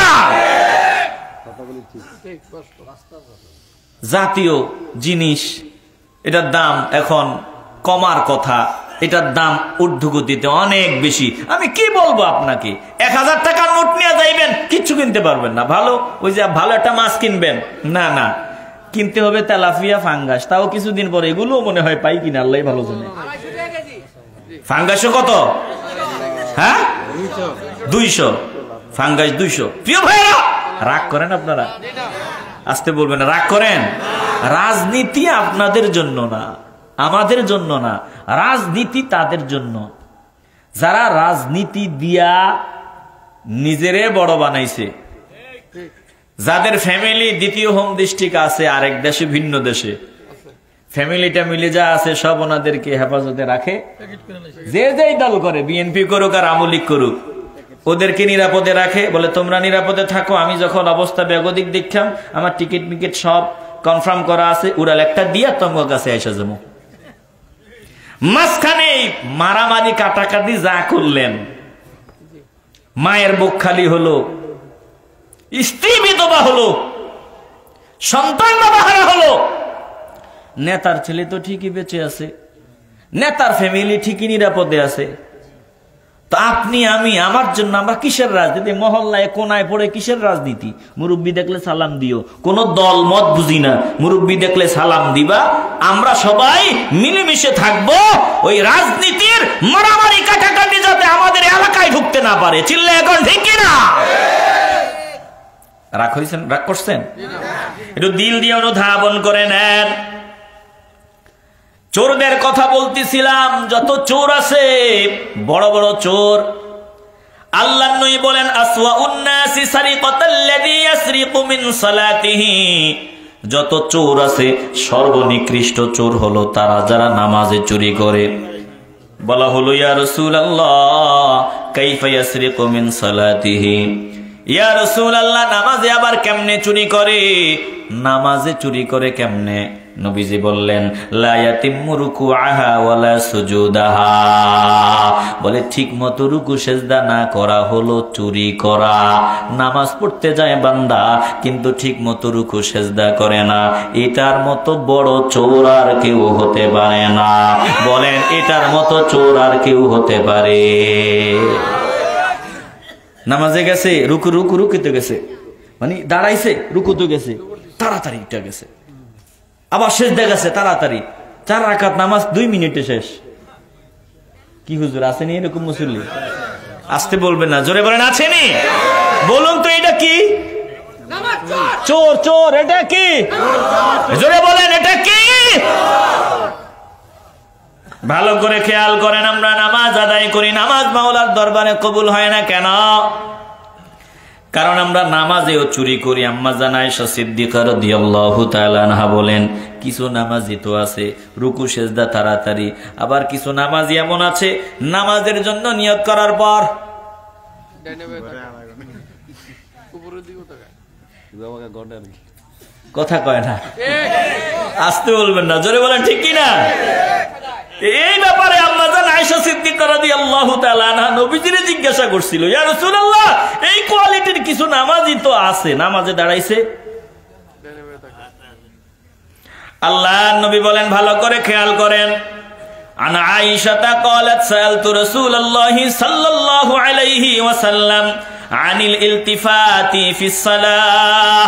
জাতীয় জিনিস, এটার দাম এখন কমার কথা, এটার দাম ঊর্ধ্বগতিতে অনেক বেশি। আমি কি বলবো আপনাকে, এক হাজার টাকার নোট নিয়ে যাইবেন, কিচ্ছু কিনতে পারবেন না। ভালো ওই যে ভালো একটা মাছ কিনবেন, না না, কিনতে হবে তেলাপিয়া, ফাঙ্গাস, তাও কিছুদিন পরে এগুলো মনে হয় পাই কিনা আল্লাহ ভালো জানে। ফাঙ্গাসও কত? হ্যাঁ, দুইশো, ফাঙ্গাস দুইশো। প্রিয় ভাইরা, রাগ করেন আপনারা? আসতে বলবেন, রাগ করেন? রাজনীতি আপনাদের জন্য না, আমাদের জন্য না, রাজনীতি তাদের জন্য যারা রাজনীতি দিয়া নিজেরে বড় বানাইছে, যাদের ফ্যামিলি দ্বিতীয় হোম ডিস্ট্রিক্ট আছে আরেক দেশে, ভিন্ন দেশে, ফ্যামিলিটা মিলে যা আছে সব ওনাদেরকে হেফাজতে রাখে। যে যেই দল করে, বিএনপি করুক আর আওয়ামী লীগ করুক, ওদেরকে নিরাপদে রাখে, বলে তোমরা নিরাপদে থাকো, আমি যখন অবস্থা বেগতিক দেখলাম, আমার টিকিট মিকিট সব কনফার্ম করা আছে, উড়াল একটা দিয়া তোমার কাছে এসে যাবো। মাঝখানে মারামারি কাটাকাটি যা করলেন, মায়ের বুক খালি হলো, স্ত্রী বিধবা হলো, সন্তান বাবাহারা হলো। নেতার ছেলে তো ঠিকই বেঁচে আছে, নেতার ফ্যামিলি ঠিকই নিরাপদে আছে, তো আপনি আমি আমার জন্য আমরা কিসের রাজনীতি? মহল্লায় কোনায় পড়ে কিসের রাজনীতি? মুরব্বী দেখলে সালাম দিও, কোন দল মত বুঝি না, মুরব্বী দেখলে সালাম দিবা, আমরা সবাই মিলেমিশে থাকবো। ওই রাজনীতির মারামারি কাটাকাটি যাতে আমাদের এলাকায় ঢুকতে না পারে। চিল্লা এখন ঠিক কিনা? রাগ হয়েছেন? রাগ করছেন? একটু দিল দিয়ে অনুধাবন করে নেন। চোরদের কথা বলতেছিলাম, যত চোর আছে বড় বড় চোর, আল্লাহ নবী বলেন আসওয়াউন নাসি সারিকাতাল্লাযী ইয়াসরিকু মিন সালাতিহি, যত চোর আছে সর্বনিকৃষ্ট চোর হলো তারা যারা নামাজে চুরি করে। বলা হলো ইয়া রাসূলুল্লাহ কাইফা ইয়াসরিকু মিন সালাতিহি, ইয়া রাসূলুল্লাহ নামাজে আবার কেমনে চুরি করে? নামাজে চুরি করে কেমনে? নবীজি বললেন লা ইয়াতিম্মু রুকুআহা ওয়ালা সুজুদাহা, বলে ঠিক মতো রুকু সেজদা না করা হলো চুরি করা। নামাজ পড়তে যায় বান্দা কিন্তু ঠিক মতো রুকু সেজদা করে না, এটার মতো বড় চোর আর কেউ হতে পারে না। বলেন এটার মতো চোর আর কেউ হতে পারে? নামাজে গেছে, রুকু রুকু রুকুতে গেছে, মানে দাঁড়াইছে, রুকুতে গেছে, তাড়াতাড়ি এটা গেছে, আবার সেজদা গেছে তাড়াতাড়ি, চার রাকাত নামাজ দুই মিনিটে শেষ। কি হুজুর আসেনি এরকম মুসল্লি? আসতে বলবেন না, জোরে বলেন আসেনি? বলুন তো এটা কি? চোর চোর, এটা কি? জোরে বলেন এটা কি? ভালো করে খেয়াল করেন, আমরা নামাজ আদায় করি, নামাজ মাওলার দরবারে কবুল হয় না কেন? কারণ আমরা নামাজেও চুরি করি। আম্মা জান আয়েশা সিদ্দিকা রাদিয়াল্লাহু তাআলা আনহা বলেন, কিছু নামাজি তো আছে রুকু সেজদা তাড়াতাড়ি, আবার কিছু নামাজি এমন আছে নামাজের জন্য নিয়ত করার পর কথা কয় না, আসতে বলবেন না, জোরে বলেন ঠিক কিনা। এই ব্যাপারে আম্মা জান আয়েশা সিদ্দিকা রাদিয়াল্লাহু তাআলা আনহা নবীজিরে জিজ্ঞাসা করছিল, ইয়া রাসূলুল্লাহ, এই কোয়ালিটির কিছু নামাজি তো আছে, নামাজে দাঁড়াইছে। আল্লাহর নবী বলেন, ভালো করে খেয়াল করেন, আন আয়েশা ক্বালাত সাআলতু রাসূলুল্লাহি সাল্লাল্লাহু আলাইহি ওয়াসাল্লাম আনিল ইলতিফাতি ফিস সালাহ।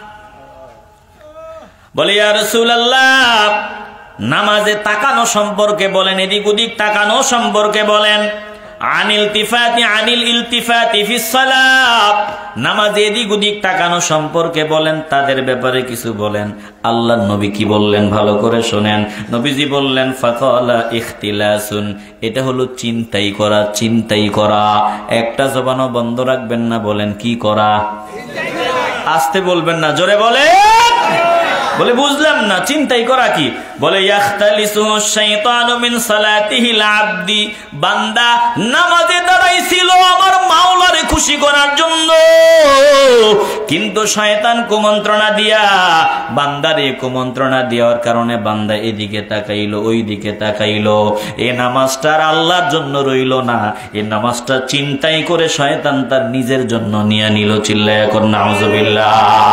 বলে, ইয়া রাসূলুল্লাহ, নামাজে তাকানো সম্পর্কে বলেন, এদিক ওদিক তাকানো সম্পর্কে বলেন। আনিল ইলতিফাতি আনিল ইলতিফাতি ফিস সালাহ, নামাজে এদিক ওদিক তাকানো সম্পর্কে বলেন, তাদের ব্যাপারে কিছু বলেন। আল্লাহর নবী কি বললেন ভালো করে শুনেন। নবীজি বললেন, ফাকালা ইখতিলাসুন, এটা হলো চিন্তাই করা, চিন্তাই করা। একটা জবানও বন্ধ রাখবেন না, বলেন কি করা? আসতে বলবেন না, জোরে বলেন। বলে, বুঝলাম না, চিন্তাই করা কি? বলে, ইয়াখতালিসুহু শাইতানু মিন সালাতিহিল আবদি, বান্দা নামাজে দাঁড়াইছিল আমার মাওলারে খুশি করার জন্য, কিন্তু শয়তান কুমন্ত্রণা দিয়া, বান্দারে কুমন্ত্রণা দেওয়ার কারণে বান্দা এদিকে তাকাইলো ওই দিকে তাকাইলো, এই নামাজটা আর আল্লাহর জন্য রইল না, এই নামাজটা চিন্তাই করে শয়তান তার নিজের জন্য নিয়ে নিল। চিল্লায়া কর নাউযুবিল্লাহ।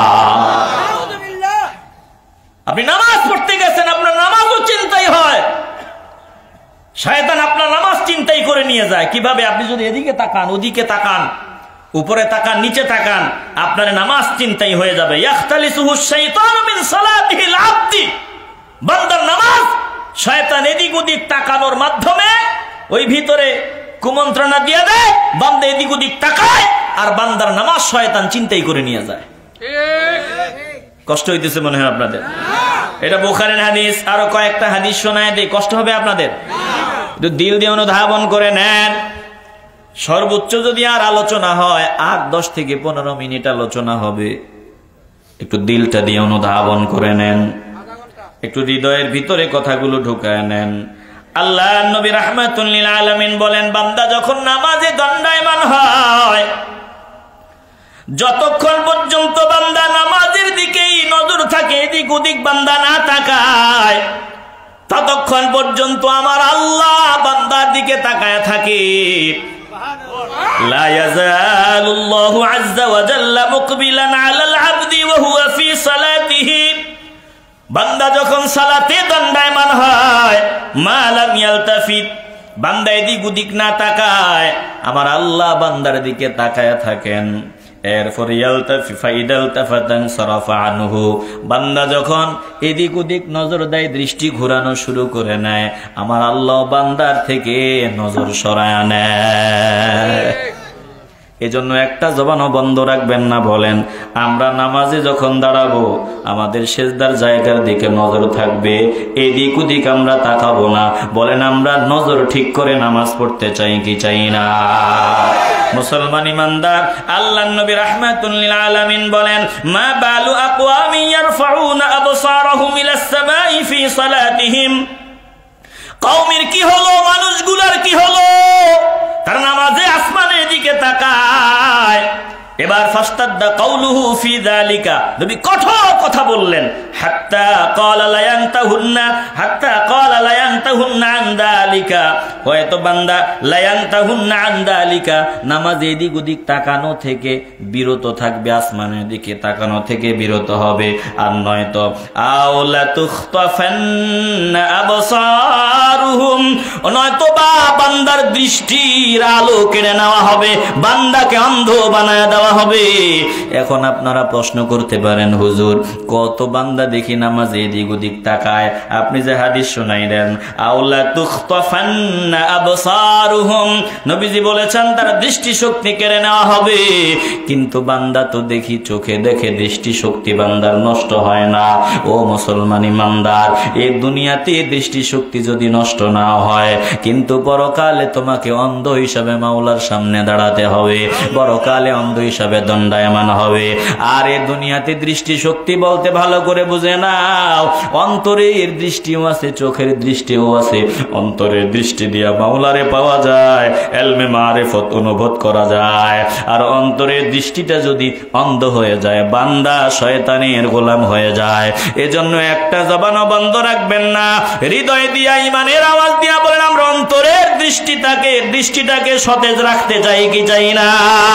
আপনি নামাজ পড়তে গেছেন, আপনার নামাজও চিন্তাই হয়, শয়তান আপনার নামাজ চিন্তাই করে নিয়ে যায়। কিভাবে? আপনি যদি এদিকে তাকান ওদিকে তাকান, উপরে তাকান নিচে তাকান, আপনার নামাজ চিন্তাই হয়ে যাবে। ইয়াখতালিসুহু শাইতানু মিন সালাতিহিল আবদি, বান্দার নামাজ শয়তান এদিক ওদিক তাকানোর মাধ্যমে ওই ভিতরে কুমন্ত্রণা দিয়ে দেয়, বান্দা এদিক ওদিক তাকায়, আর বান্দার নামাজ শয়তান চিন্তাই করে নিয়ে যায়। কষ্ট হইতেছে মনে হয় আপনাদের? এটা বুখারীর হাদিস। আরো কয়েকটা হাদিস শোনায় দেই, কষ্ট হবে আপনাদের? একটু দিল দিয়ে অনুধাবন করে নেন। সর্বোচ্চ যদি আর আলোচনা হয় আট দশ থেকে পনেরো মিনিট আলোচনা হবে। একটু দিলটা দিয়ে অনুধাবন করে নেন, একটু হৃদয়ের ভিতরে কথাগুলো ঢুকায় নেন। আল্লাহর নবী রাহমাতুল লিল আলামিন বলেন, বান্দা যখন নামাজে দণ্ডায়মান হয়, যতক্ষণ পর্যন্ত বান্দা নামাজের দিকেই নজর থাকে, এদিক ওদিক বান্দা না তাকায়, ততক্ষণ পর্যন্ত আমার আল্লাহ বান্দার দিকে তাকায় থাকে। লা ইয়াজালুল্লাহু আযজা ওয়া জাল্লা মুকবিলান আলাল আবদি ওয়া হুয়া ফি সালাতিহি, বান্দা যখন সালাতে দণ্ডায়মান হয়, মা লাম ইয়ালতাফিত, বান্দা এদিক ওদিক না তাকায়, আমার আল্লাহ বান্দার দিকে তাকায় থাকেন। এরপর বান্দা যখন এদিক ওদিক নজর দেয়, দৃষ্টি ঘুরানো শুরু করে নেয়, আমার আল্লাহ বান্দার থেকে নজর সরায় নেয়। এজন্য একটা জবানও বন্ধ রাখবেন না। বলেন, আমরা নামাজে যখন দাঁড়াবো আমাদের সেজদার জায়গার দিকে নজর থাকবে, এদিক ওদিক আমরা তাকাবো না। বলেন, আমরা নজর ঠিক করে নামাজ পড়তে চাই কি চাই না? মুসলমান ইমানদার, আল্লাহর নবী রাহমাতুল লিল আলামিন বলেন, মা বালু আকওয়ামিন ইয়ারফাউনা আবসারহুম ইলাস সামাই ফি সালাতিহিম, কওমের কি হলো, মানুষগুলার কি হলো, তারা নামাজে আসমানের দিকে তাকায়। এবার ফাস্তাদ্দা কাউলুহু ফি যালিকা, নবী কঠোর কথা বললেন, হাত্তা ক্বালা লা ইয়ানতাহুন্না হাত্তা ক্বালা লা ইয়ানতাহুন্না আন যালিকা, হয়তো বান্দা লা ইয়ানতাহুন্না আন যালিকা, নামাজে এদিক ওদিক তাকানো থেকে বিরত থাকবে, আসমানের দিকে তাকানো থেকে বিরত হবে। আর নয়তো আওলা তুখতাফান্না আবসারুহুম, নয়তো বা বান্দার দৃষ্টির আলো কেড়ে নেওয়া হবে, বান্দাকে অন্ধ বানায় দেওয়া হবে। এখন আপনারা প্রশ্ন করতে পারেন, হুজুর কত বান্দা দেখি নামাজে এদিক ওদিক তাকায়, আপনি যে হাদিস শোনাইলেন আওলা তুখতাফান্না আবসারুহুম, নবীজি বলেছেন তার দৃষ্টি শক্তি কেড়ে নেওয়া হবে, কিন্তু বান্দা তো দেখি চোখে দেখে দৃষ্টি শক্তি বান্দার নষ্ট হয় না। ও মুসলমান ইমানদার, এই দুনিয়াতে দৃষ্টি শক্তি যদি নষ্ট না হয়, হয়, কিন্তু পরকালে তোমাকে অন্ধ হিসাবে মাওলার সামনে দাঁড়াতে হবে, পরকালে অন্ধ হিসাবে দণ্ডায়মান হবে। আর এ দুনিয়াতে দৃষ্টি শক্তি বলতে ভালো করে বুঝে নাও, অন্তরের দৃষ্টিও আছে, চোখের দৃষ্টিও আছে। অন্তরের দৃষ্টি দিয়া মাওলারে পাওয়া যায়, এলমে মারিফত অনুভব করা যায়। আর অন্তরের দৃষ্টিটা যদি অন্ধ হয়ে যায়, বান্দা শয়তানের গোলাম হয়ে যায়। এজন্য একটা জবানও বন্ধ রাখবেন না, হৃদয় দিয়া ইমানের আওয়াজ দিয়া বলেন, আমরা অন্তরের দৃষ্টিটাকে দৃষ্টিটাকে সতেজ রাখতে চাই কি চাই না?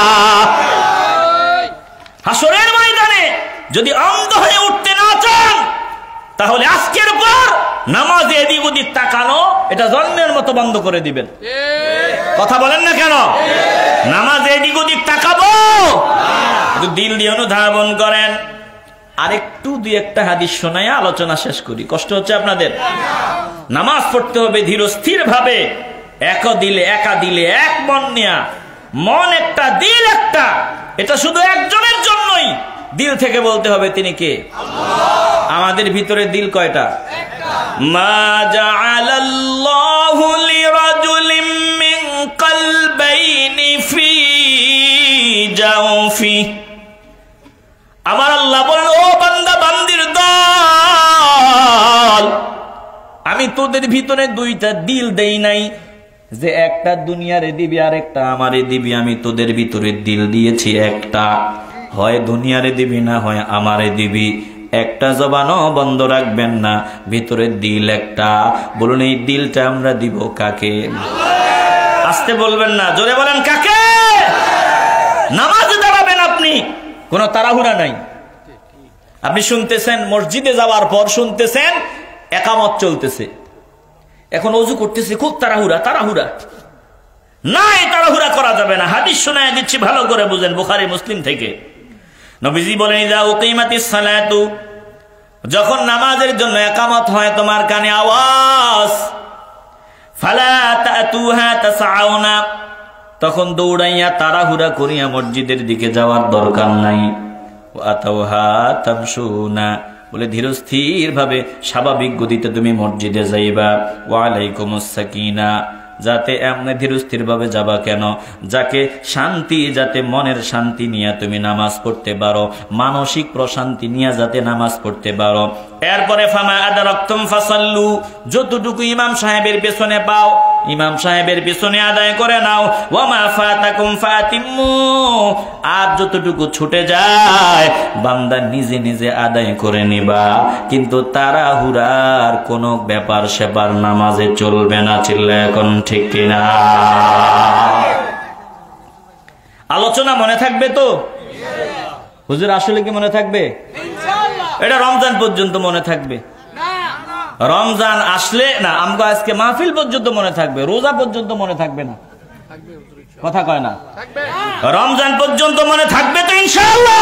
হাসরের ময়দানে যদি অন্ধ হয়ে উঠতে না চান, তাহলে আজকের পর নামাজে এদিক ওদিক তাকানো এটা জন্মের মতো বন্ধ করে দিবেন। কথা বলেন না কেন? নামাজে এদিক ওদিক তাকাবো, দিল দিয়ে অনুধাবন করেন। আরেকটু দুই একটা হাদিস শোনায় আলোচনা শেষ করি, কষ্ট হচ্ছে আপনাদের? নামাজ পড়তে হবে ধীর স্থির ভাবে, এক দিলে একা দিলে এক মন নিয়া, মন একটা দিল একটা, এটা শুধু একজনের জন্যই। দিল থেকে বলতে হবে তিনি কে? আমাদের ভিতরে দিল কয়টা? মা জাআলাল্লাহু লিরাজুলিন মিন কলবাইনি ফি জাওফি। আমার আল্লাহ বলেন, ও বান্দা বান্দির দল, আমি তোদের ভিতরে দুইটা দিল দেই নাই, যে একটা দুনিয়ারে দিবি আর একটা আমারে দিবি। আমি তোদের ভিতরে দিল দিয়েছি একটা, হয় দুনিয়ারে দিবি না হয় আমারে দিবি। একটা জবানও বন্ধ রাখবেন না, ভিতরে দিল একটা। বলুন এই দিলটা আমরা দিব কাকে? আস্তে বলবেন না, জোরে বলেন কাকে? নামাজে দাঁড়াবেন আপনি, কোনো তাড়াহুড়া নাই। আপনি শুনতেছেন মসজিদে যাওয়ার পর শুনতেছেন একামত চলতেছে, এখন ওযু করতেছে, খুব তাড়াহুড়া তাড়াহুড়া নাই, তাড়াহুড়া করা যাবে না। হাদিস শোনায় দিচ্ছি, ভালো করে বুঝেন, বুখারী মুসলিম থেকে। নবীজি বলেন, ইযা উকিমাতিস সালাতু, যখন নামাজের জন্য একামত হয়, তোমার কানে আওয়াজ, ফালা তাতুহা তাসাউনা, তখন দৌড়াইয়া তাড়াহুড়া করিয়া মসজিদের দিকে যাওয়ার দরকার নাই। আতাওহা তামশুনা, বলে ধীরস্থির ভাবে স্বাভাবিক গতিতে তুমি মসজিদে যাইবা। ওয়া আলাইকুমুস সাকিনা, যাতে এমনি ধীরস্থির ভাবে যাবা কেন? যাকে শান্তি, যাতে মনের শান্তি নিয়ে তুমি নামাজ পড়তে পারো, মানসিক প্রশান্তি নিয়ে যাতে নামাজ পড়তে পারো। এরপরে ফামা আদারাকতুম ফাসাল্লু, যতটুকু ইমাম সাহেবের পেছনে পাও ইমাম সাহেবের পেছনে আদায় করে নাও। ওয়ামা ফাতাকুম ফাতিম্মু, আর যতটুকু ছুটে যায় বান্দা নিজে নিজে আদায় করে নিবা, কিন্তু তাড়াহুড়ার কোনো ব্যাপার সেবার নামাজে চলবে না। চিল্লা এখন ঠিক কিনা? আলোচনা মনে থাকবে তো? হুজুর আসলে কি মনে থাকবে? এটা রমজান পর্যন্ত মনে থাকবে, রমজান আসলে না, আমগো আজকে মাহফিল পর্যন্ত মনে থাকবে, রোজা পর্যন্ত মনে থাকবে না। কথা কয় না? রমজান পর্যন্ত মনে থাকবে তো ইনশাআল্লাহ।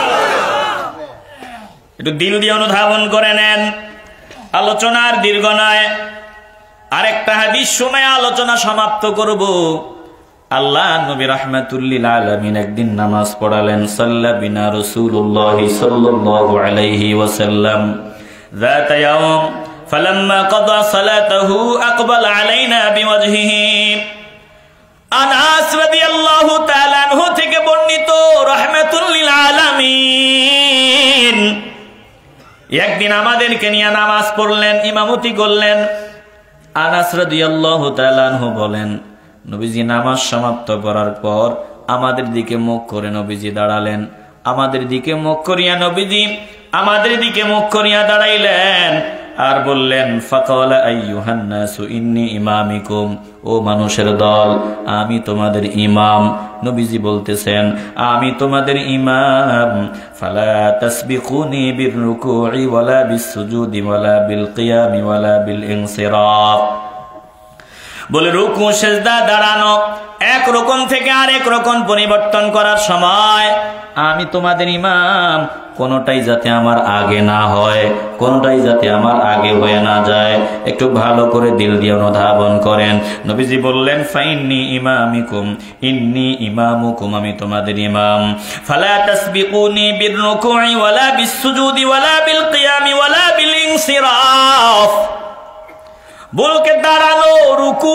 একটু দিল দিয়ে অনুধাবন করে নেন, আলোচনার দীর্ঘ নয়। আরেকটা হাদিস শুনে আলোচনা সমাপ্ত করব। আল্লাহ নবী রাহমাতুল লিল আলামিন একদিন নামাজ পড়ালেন, সাল্লা বিনা রাসূলুল্লাহ সাল্লাল্লাহু আলাইহি ওয়াসাল্লাম ذات يوم فلما قضى صلاته أقبل علينا بوجهه। আনাস রাদিয়াল্লাহু তাআলা আনহু থেকে বর্ণিত, রাহমাতুল লিল আলামিন একদিন আমাদেরকে নিয়ে নামাজ পড়লেন, ইমামতি করলেন। আনাস রাদিয়াল্লাহু তাআলা আনহু বলেন, নবীজি নামাজ সমাপ্ত করার পর আমাদের দিকে মুখ করে নবীজি দাঁড়ালেন। আমাদের দিকে মুখ করিয়া নবীজি আমাদের দিকে মুখ করিয়া দাঁড়াইলেন আর বললেন, ফাকালা আইয়ুহান নাসু ইন্নী ইমামিকুম, ও মানুষের দল আমি তোমাদের ইমাম। নবীজি বলতেছেন আমি তোমাদের ইমাম। ফালা তাসবিকুনি বিররুকুই ওয়ালা বিসসুজুদি ওয়ালা বিল কিয়ামি ওয়ালা বিল ইনসিরাফ। বলে রুকু সেজদা দাঁড়ানো এক রকম থেকে আরেক রকম পরিবর্তন করার সময় আমি তোমাদের ইমাম, কোনটাই যাতে আমার আগে না হয়, কোনটাই যাতে আমার আগে হয়ে না যায়। একটু ভালো করে দিল দিয়ে অনুধাবন করেন। নবীজি বললেন, ফাইন্নি ইমামিকুম ইন্নী ইমামুকুম, আমি তোমাদের ইমাম। ফালা তাসবিকুনি বিররুকুই ওয়ালা বিসসুজুদি ওয়ালা বিল কিয়ামি ওয়ালা বিল ইনসিরাফ। বলকে দাঁড়ানো, রুকু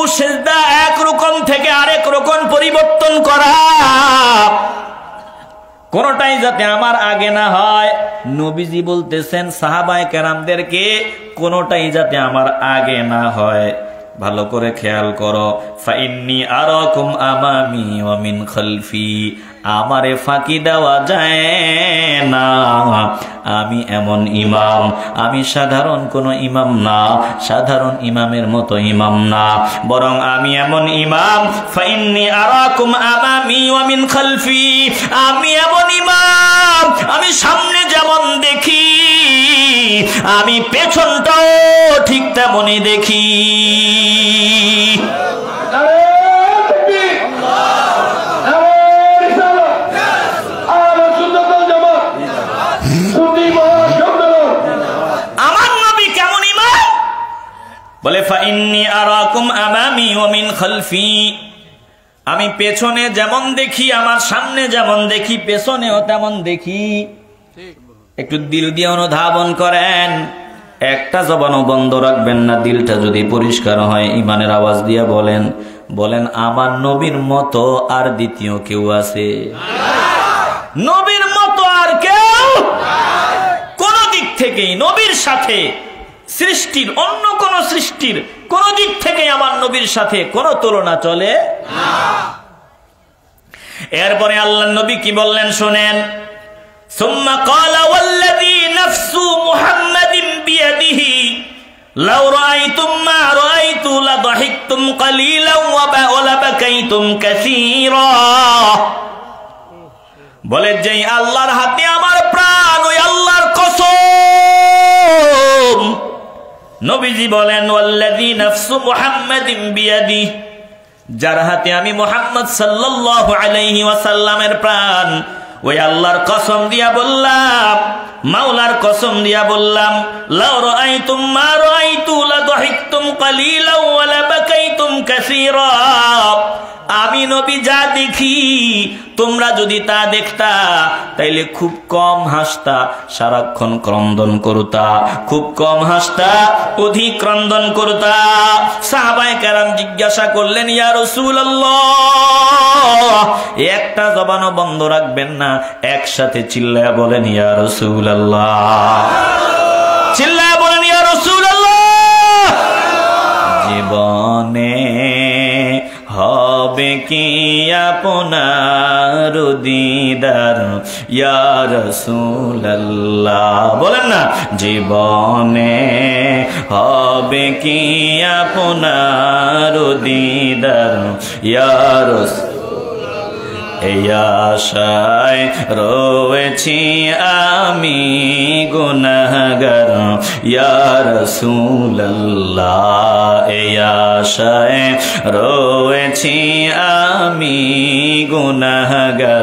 কোনটাই যাতে আমার আগে না হয়। নবীজি বলতেছেন সাহাবায়ে কেরামদেরকে, কোনটাই যাতে আমার আগে না হয়। ভালো করে খেয়াল করো, ফাইন্নি আরাকুম আমামি ওয়া মিন খালফি, আমারে ফাঁকি দেওয়া যায় না। আমি এমন ইমাম, আমি সাধারণ কোনো ইমাম না, সাধারণ ইমামের মতো ইমাম না, বরং আমি এমন ইমাম, ফাইন্নি আরাকুম আমামি ওয়া মিন খালফি, আমি এমন ইমাম, আমি সামনে যেমন দেখি আমি পেছনটাও ঠিক তেমনই দেখি। আমার নবী কেমন ইমাম? বলে ফাইন্নি আরাকুম আমামি ওয়া মিন খালফি, আমি পেছনে যেমন দেখি আমার সামনে যেমন দেখি পেছনেও তেমন দেখি। একটু দিল দিয়ে অনুধাবন করেন, একটা জবানও বন্ধ রাখবেন না। দিলটা যদি পরিষ্কার হয় ইমানের আওয়াজ দিয়ে বলেন, বলেন আমার নবীর মতো আর দ্বিতীয় কেউ আছে? নবীর মতো আর কেউ কোন দিক থেকেই, নবীর সাথে সৃষ্টির, অন্য কোন সৃষ্টির কোন দিক থেকে আমার নবীর সাথে কোন তুলনা চলে না। এরপরে আল্লাহর নবী কি বললেন শুনেন, সুম্মা ক্বালা ওয়াল্লাযী নাফসু মুহাম্মাদিন বিয়াদিহি লাউ রাআইতুম মা রাআইতু লাদাহিকতুম কালীলান ওয়া লাবাকাইতুম কাসীরা। বলে যে আল্লাহর হাতে আমার প্রাণ, ওই আল্লাহর কসম। নবীজি বলেন ওয়াল্লাযী নাফসু মুহাম্মাদিন বিয়াদিহি, যার হাতে আমি মুহাম্মদ সাল্লাল্লাহু আলাইহি ওয়াসাল্লামের প্রাণ, ওই আল্লাহর কসম দিয়া বললাম, মাওলার কসম দিয়া বললাম, লাউ রাআইতুম মা রাআইতু লাদাহিকতুম কালীলান ওয়া লাবাকাইতুম কাসীরা। আমি নবী যা দেখি তোমরা যদি তা দেখতা তাইলে খুব কম হাসতা, সারাক্ষণ ক্রন্দন করতা, খুব কম হাসতা, অধিক ক্রন্দন করতা। সাহাবায়ে কেরাম জিজ্ঞাসা করলেন, ইয়া রাসূলুল্লাহ, একটা জবানও বন্ধ রাখবেন না, একসাথে চিল্লায়া বলেন ইয়া রাসূলুল্লাহ, চিল্লায়া বলেন ইয়া রাসূলুল্লাহ। জীবনে হবে কি আপনার দিদার ইয়া রাসূলুল্লাহ, বলেন না, জীবনে হবে কি আপনার দিদার ইয়া রাসূলুল্লাহ। এই আশায় রয়েছি আমি গুনাহগার ইয়া রাসূলুল্লাহ, এই আশায় রয়েছি আমি গুনাহগার।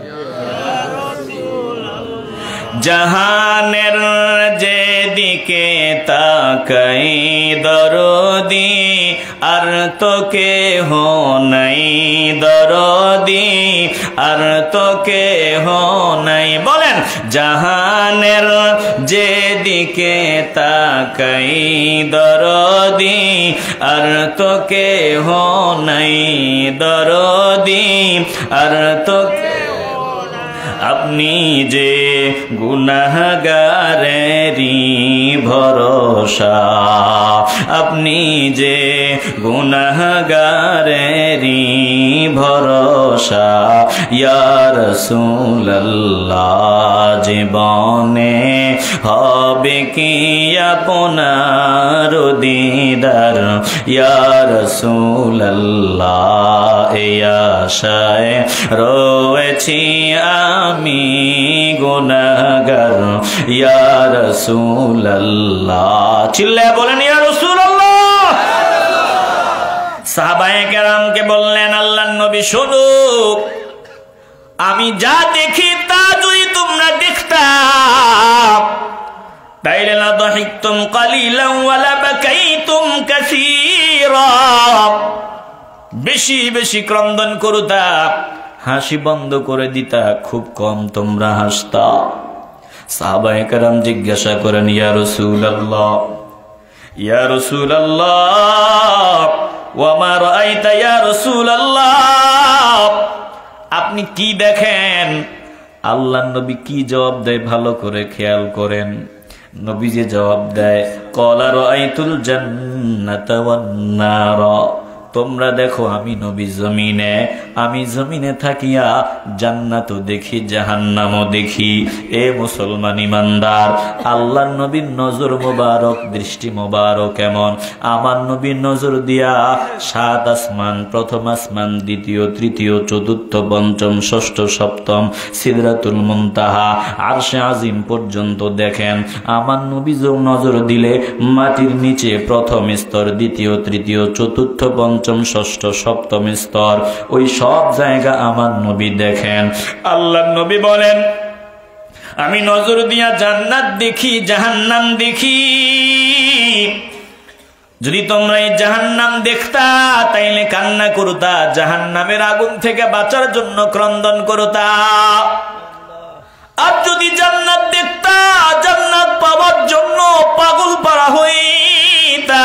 জাহানের যেদিকে তাকাই দরদি, আর তো কেহ নাই দরদি, আর তো কেহ নাই। বলেন, জাহানের যেদিকে তাকাই দরদি, আর তো কেহ নাই দরদি, আর তো আপনি যে গুনাহগারেরই ভরসা, আপনি যে গুনাহগারেরই ভরসা ইয়া রাসূলুল্লাহ। জীবনে হবে কি আপনার দিদার ইয়া রাসূলুল্লাহ, এই আশায় রয়েছি আমি গুনাহগার ইয়া রাসূলুল্লাহ। চিল্লায়ে বলেন ইয়া রাসূলুল্লাহ। সাহাবায়ে কেরামকে বললেন, আল্লাহর নবী শুনো, আমি যা দেখি তা যদি তোমরা দেখতা তাইলে লাদাহিকতুম কালীলান ওয়া লাবাকাইতুম কাসীরা, বেশি বেশি ক্রন্দন করতা, হাসি বন্ধ করে দিতা, খুব কম তোমরা হাসতা। সাহাবায়ে কেরাম জিজ্ঞাসা করেন, ইয়া রাসূলুল্লাহ, ইয়া রাসূলুল্লাহ, ওয়া মা রাআইতা ইয়া রাসূলুল্লাহ, আপনি কি দেখেন? আল্লাহর নবী কি জবাব দেয় ভালো করে খেয়াল করেন। নবী যে জবাব দেয়, ক্বালা রাআইতুল জান্নাতা ওয়ান নার, তোমরা দেখো আমি নবী জমিনে, আমি জমিনে থাকিয়া জান্নাতও দেখি জাহান্নামও দেখি। এ মুসলমান ইমানদার, আল্লাহর নবীর নজর মোবারক, দৃষ্টি মোবারক এমন, আমার নবীর নজর দিয়া সাত আসমান, প্রথম আসমান, দ্বিতীয়, তৃতীয়, চতুর্থ, পঞ্চম, ষষ্ঠ, সপ্তম, সিদরাতুল মুনতাহা, আরশে আজিম পর্যন্ত দেখেন। আমার নবী নজর দিলে মাটির নিচে প্রথম স্তর, দ্বিতীয়, তৃতীয়, চতুর্থ, পঞ্চম, ষষ্ঠ, সপ্তম স্তর, ওই সব জায়গা আমার নবী দেখেন। আল্লাহর নবী বলেন, আমি নজর দিয়া জান্নাত দেখি, জাহান্নাম দেখি। যদি তোমরা এই জাহান্নাম দেখতা তাইলে কান্না করতা, জাহান্নামের আগুন থেকে বাঁচার জন্য ক্রন্দন করতা। আর যদি জান্নাত দেখতা, জান্নাত পাওয়ার জন্য পাগল পারা হইতা।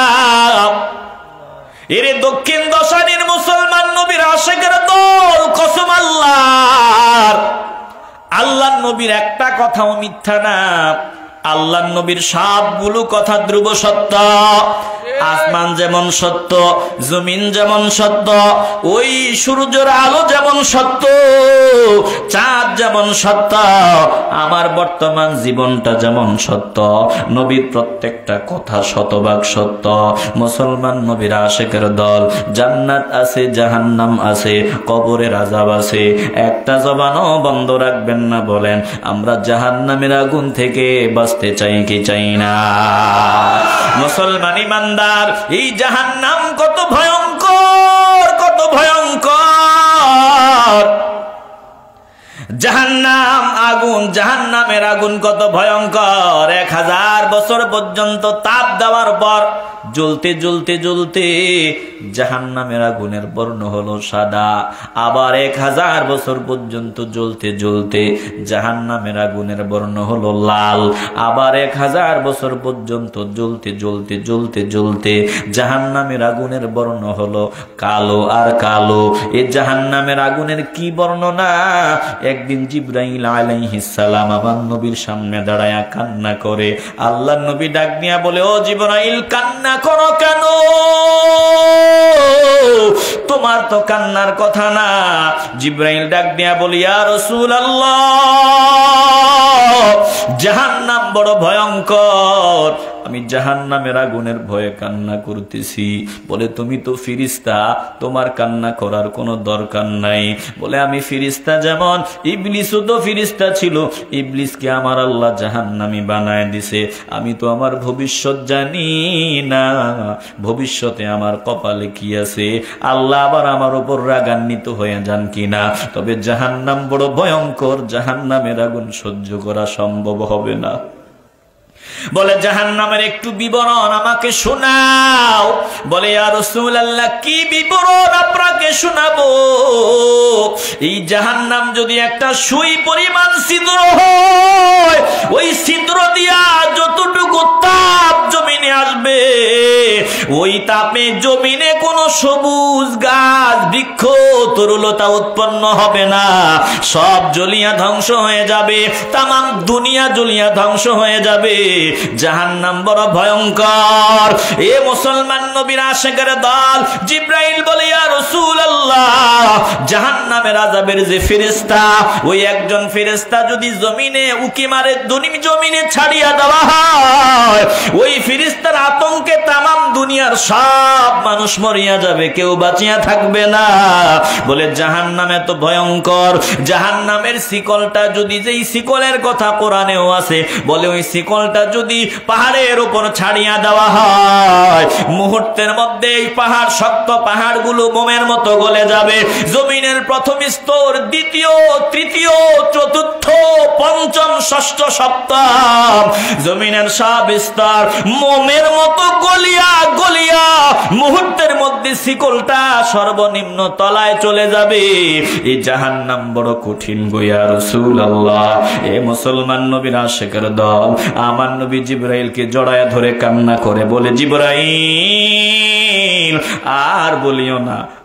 এরে দক্ষিণ দশানির মুসলমান নবীর আশিকের দল, কসম আল্লাহর, আল্লাহর নবীর একটা কথাও মিথ্যা না। আল্লাহর নবীর সবগুলো কথা ধ্রুব সত্য। আসমান যেমন সত্য, জমিন যেমন সত্য, ওই সূর্যের আলো যেমন সত্য, চাঁদ যেমন সত্য, আমার বর্তমান জীবনটা যেমন সত্য, নবীর প্রত্যেকটা কথা শতভাগ সত্য। মুসলমান নবীর আশিকের দল, জান্নাত আছে, জাহান্নাম আছে, কবরের আযাব আছে, একটা জবানও বন্ধ রাখবেন না। বলেন, আমরা জাহান্নামের আগুন থেকে বাঁচতে চাই কি চাই না? মুসলমান ইমানদার, এই জাহান্নাম কত ভয়ঙ্কর, কত ভয়ঙ্কর জাহান্নাম আগুন, জাহান্নামের আগুন কত ভয়ঙ্কর। এক হাজার বছর পর্যন্ত তাপ দেওয়ার পর জ্বলতে জ্বলতে জ্বলতে জাহান্নামের আগুনের বর্ণ হলো সাদা। আবার এক হাজার বছর পর্যন্ত জ্বলতে জ্বলতে জাহান্নামের আগুনের বর্ণ হলো লাল। আবার এক হাজার বছর পর্যন্ত জ্বলতে জ্বলতে জ্বলতে জ্বলতে জাহান্নামের আগুনের বর্ণ হলো কালো আর কালো। এই জাহান্নামের আগুনের কি বর্ণনা! একদিন জিবরাইল আলাইহিস সালাম আমার নবীর সামনে দাঁড়ায়া কান্না করে। আল্লাহর নবী ডাক দিয়া বলে, ও জিবরাইল, কান্না করো কেন? তোমার তো কান্নার কথা না। জিবরাইল ডাক দিয়া বলি, ইয়া রাসূলুল্লাহ, জাহান্নাম বড় ভয়ঙ্কর, আমি জাহান্নামের আগুনের ভয়ে কান্না করতেছি। বলে, তুমি তো ফিরিস্তা, তোমার কান্না করার কোনো দরকার নাই। বলে, আমি ফিরিস্তা যেমন, ইবলিসও তো ফিরিস্তা ছিল, ইবলিসকে আমার আল্লাহ জাহান্নামী বানায় দিছে। আমি তো আমার ভবিষ্যৎ জানি না, ভবিষ্যতে আমার কপালে কি আছে, আল্লাহ আবার আমার উপর রাগান্বিত হয়ে যান কিনা। তবে জাহান্নাম বড় ভয়ঙ্কর, জাহান্নামের আগুন সহ্য করা সম্ভব হবে না। বলে, জাহান্নামের একটু বিবরণ আমাকে শোনাও। বলে, ইয়া রাসূলুল্লাহ, কি বিবরণ আপনাকে শোনাবো? এই জাহান্নাম যদি একটা সুই পরিমাণ ছিদ্র হয়, ওই ছিদ্র দিয়া যতটুকু তাপ জমিনে আসবে, ওই তাপে জমিনে কোনো সবুজ গাছ, বৃক্ষ, তরুলতা উৎপন্ন হবে না, সব জ্বলিয়া ধ্বংস হয়ে যাবে, তামাম দুনিয়া জ্বলিয়া ধ্বংস হয়ে যাবে। জাহান্নাম বড় ভয়ঙ্কর। এ মুসলমান নবীর আশিকের দল, জিবরাইল বলে, ইয়া রাসূলুল্লাহ, জাহান্নামের আযাবের যে ফেরেশতা, ওই একজন ফেরেশতা যদি জমিনে উকি মারে, জমিনে ছাড়িয়া দেওয়া হয়, ওই ফেরেশতার আতঙ্কে তামাম দুনিয়ার সব মানুষ মরিয়া যাবে, কেউ বাঁচিয়া থাকবে না। বলে, জাহান্নাম এত ভয়ঙ্কর, জাহান্নামের শিকলটা যদি, যেই শিকলের কথা কোরআনেও আছে, বলে ওই শিকলটা যদি পাহাড়ের উপর ছাড়িয়া দেওয়া হয়, মুহূর্তের মধ্যে এই পাহাড়, শক্ত পাহাড়গুলো মোমের মতো গলে যাবে। জমিনের প্রথম স্তর, দ্বিতীয়, তৃতীয়, চতুর্থ, পঞ্চম, ষষ্ঠ, সপ্তম, জমিনের সব স্তর মোমের মতো গলিয়া গলিয়া মুহূর্তের মধ্যে শিকলটা সর্বনিম্ন তলায় চলে যাবে। এই জাহান্নাম বড় কঠিন গো ইয়া রাসূলুল্লাহ। এ মুসলমান নবীর আশিকের দল, আমার নবী জিবরাইলকে জড়ায়া ধরে কান্না করে, বলে, জিবরাইল, আর বলিও না,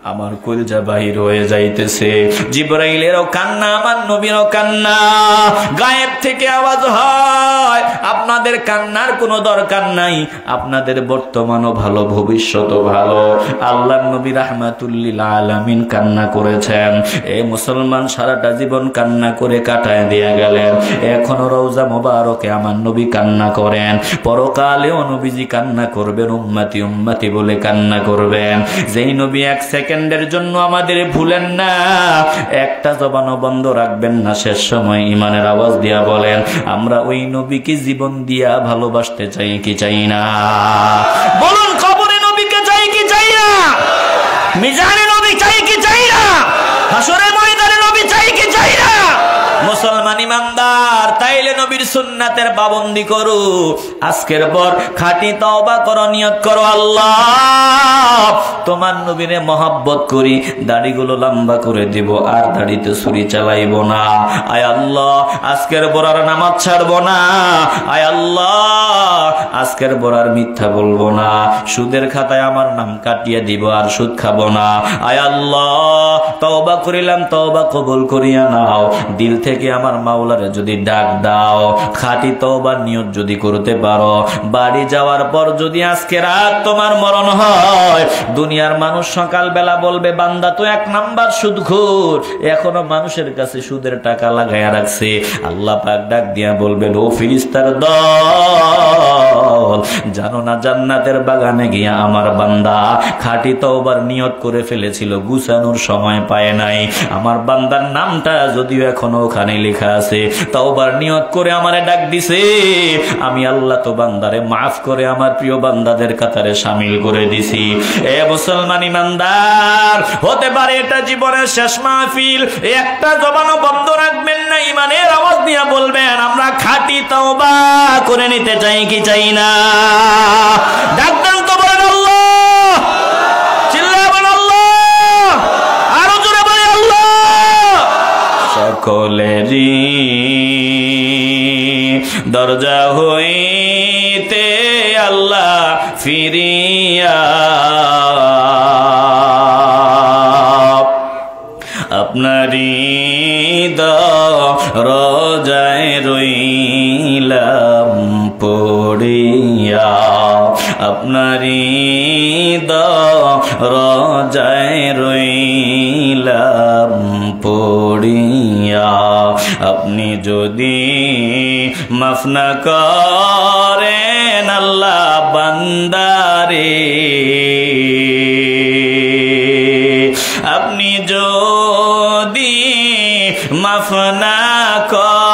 আমার কলিজা বাহির হয়ে যাইতেছে। জিবরাইলেরও কান্না, আমার নবীরও কান্না। গায়েব থেকে আওয়াজ হয়, আপনাদের কান্নার কোনো দরকার নাই, আপনাদের বর্তমানও ভালো, ভবিষ্যৎও ভালো। আল্লাহর নবী রাহমাতুল লিল আলামিন কান্না করেছেন। এই মুসলমান সারাটা জীবন কান্না করে কাটায় দিয়ে গেলেন। এখনো রওজা মোবারকে আমার নবী কান্না করেন। পরকালেও নবীজি কান্না করবেন, উম্মতি উম্মতি বলে কান্না করবেন। যেই নবী এক সেকেন্ডের জন্য আমাদের ভুলেন না, একটা জবানও বন্ধ রাখবেন না। শেষ সময় ইমানের আওয়াজ দিয়া বলেন, আমরা ওই নবীকে জীবন দিয়া ভালোবাসতে চাই কি চাই না? বলুন, কবরে নবীকে চাই কি চাই না? মিজানে নবী চাই কি চাই না? হাসরের ময়দানে নবী চাই কি চাই না? মুসলমান ইমানদার, তাইলে নবীর সুন্নাতের পাবন্দি করো। আজকের পর খাঁটি তওবা করো, নিয়ত করো, আল্লাহ তোমার নবীরে মহব্বত করি, দাড়িগুলো লম্বা করে দিব, আর দাড়িতে ছুরি চালাইব না। আয় আল্লাহ, আজকের পর আর নামাজ ছাড়বো না। আয় আল্লাহ, আজকের পর আর মিথ্যা বলবো না। সুদের খাতায় আমার নাম কাটিয়ে দিব, আর সুদ খাবো না। আয় আল্লাহ, তওবা করিলাম, তওবা কবুল করিয়া নাও। দিল থেকে আমার মাওলারে যদি ডাক দাও, খাঁটি তওবার নিয়ত যদি করতে পারো, বাড়ি যাওয়ার পর যদি আজকে রাত তোমার মরণ হয়, দুনিয়ার মানুষ সকাল বেলা বলবে, বান্দা তো এক নাম্বার সুদখোর, এখনো মানুষের কাছে সুদের টাকা লাগাইয়া রাখছে। আল্লাহ পাক ডাক দিয়া বলবেন, ও ফেরেশতার দল, জানো না জান্নাতের বাগানে গিয়া আমার বান্দা খাঁটি তওবার নিয়ত করে ফেলেছিল, গুছানোর সময় পায় নাই। আমার বান্দার নামটা যদিও এখনো ওখানে লেখা আছে, তওবার নিয়ত করে আমারে ডাক দিছে, আমি আল্লাহ তো বান্দারে মাফ করে আমার প্রিয় বান্দাদের কাতারে শামিল করে দিছি। এ মুসলমান ইমানদার, হতে পারে এটা জীবনের শেষ মাহফিল, একটা জবানও বন্ধ রাখবেন না, ইমানের আওয়াজ দিয়ে বলবেন, আমরা খাঁটি তওবা করে নিতে চাই কি চাই না? ডাকবেন তো, বলেন আল্লাহ, চিল্লাবেন আল্লাহ, আরো জোরে বলেন আল্লাহ। সকলেরই দরজা হইতে আল্লাহ ফিরিয়া আপনারই দরজায় রইলাম পড়িয়া, আপনারই দরজায় রইলাম পড়িয়া। আপনি যদি মাফ না করেন আল্লাহ বান্দারে, আপনি যদি মাফ না করেন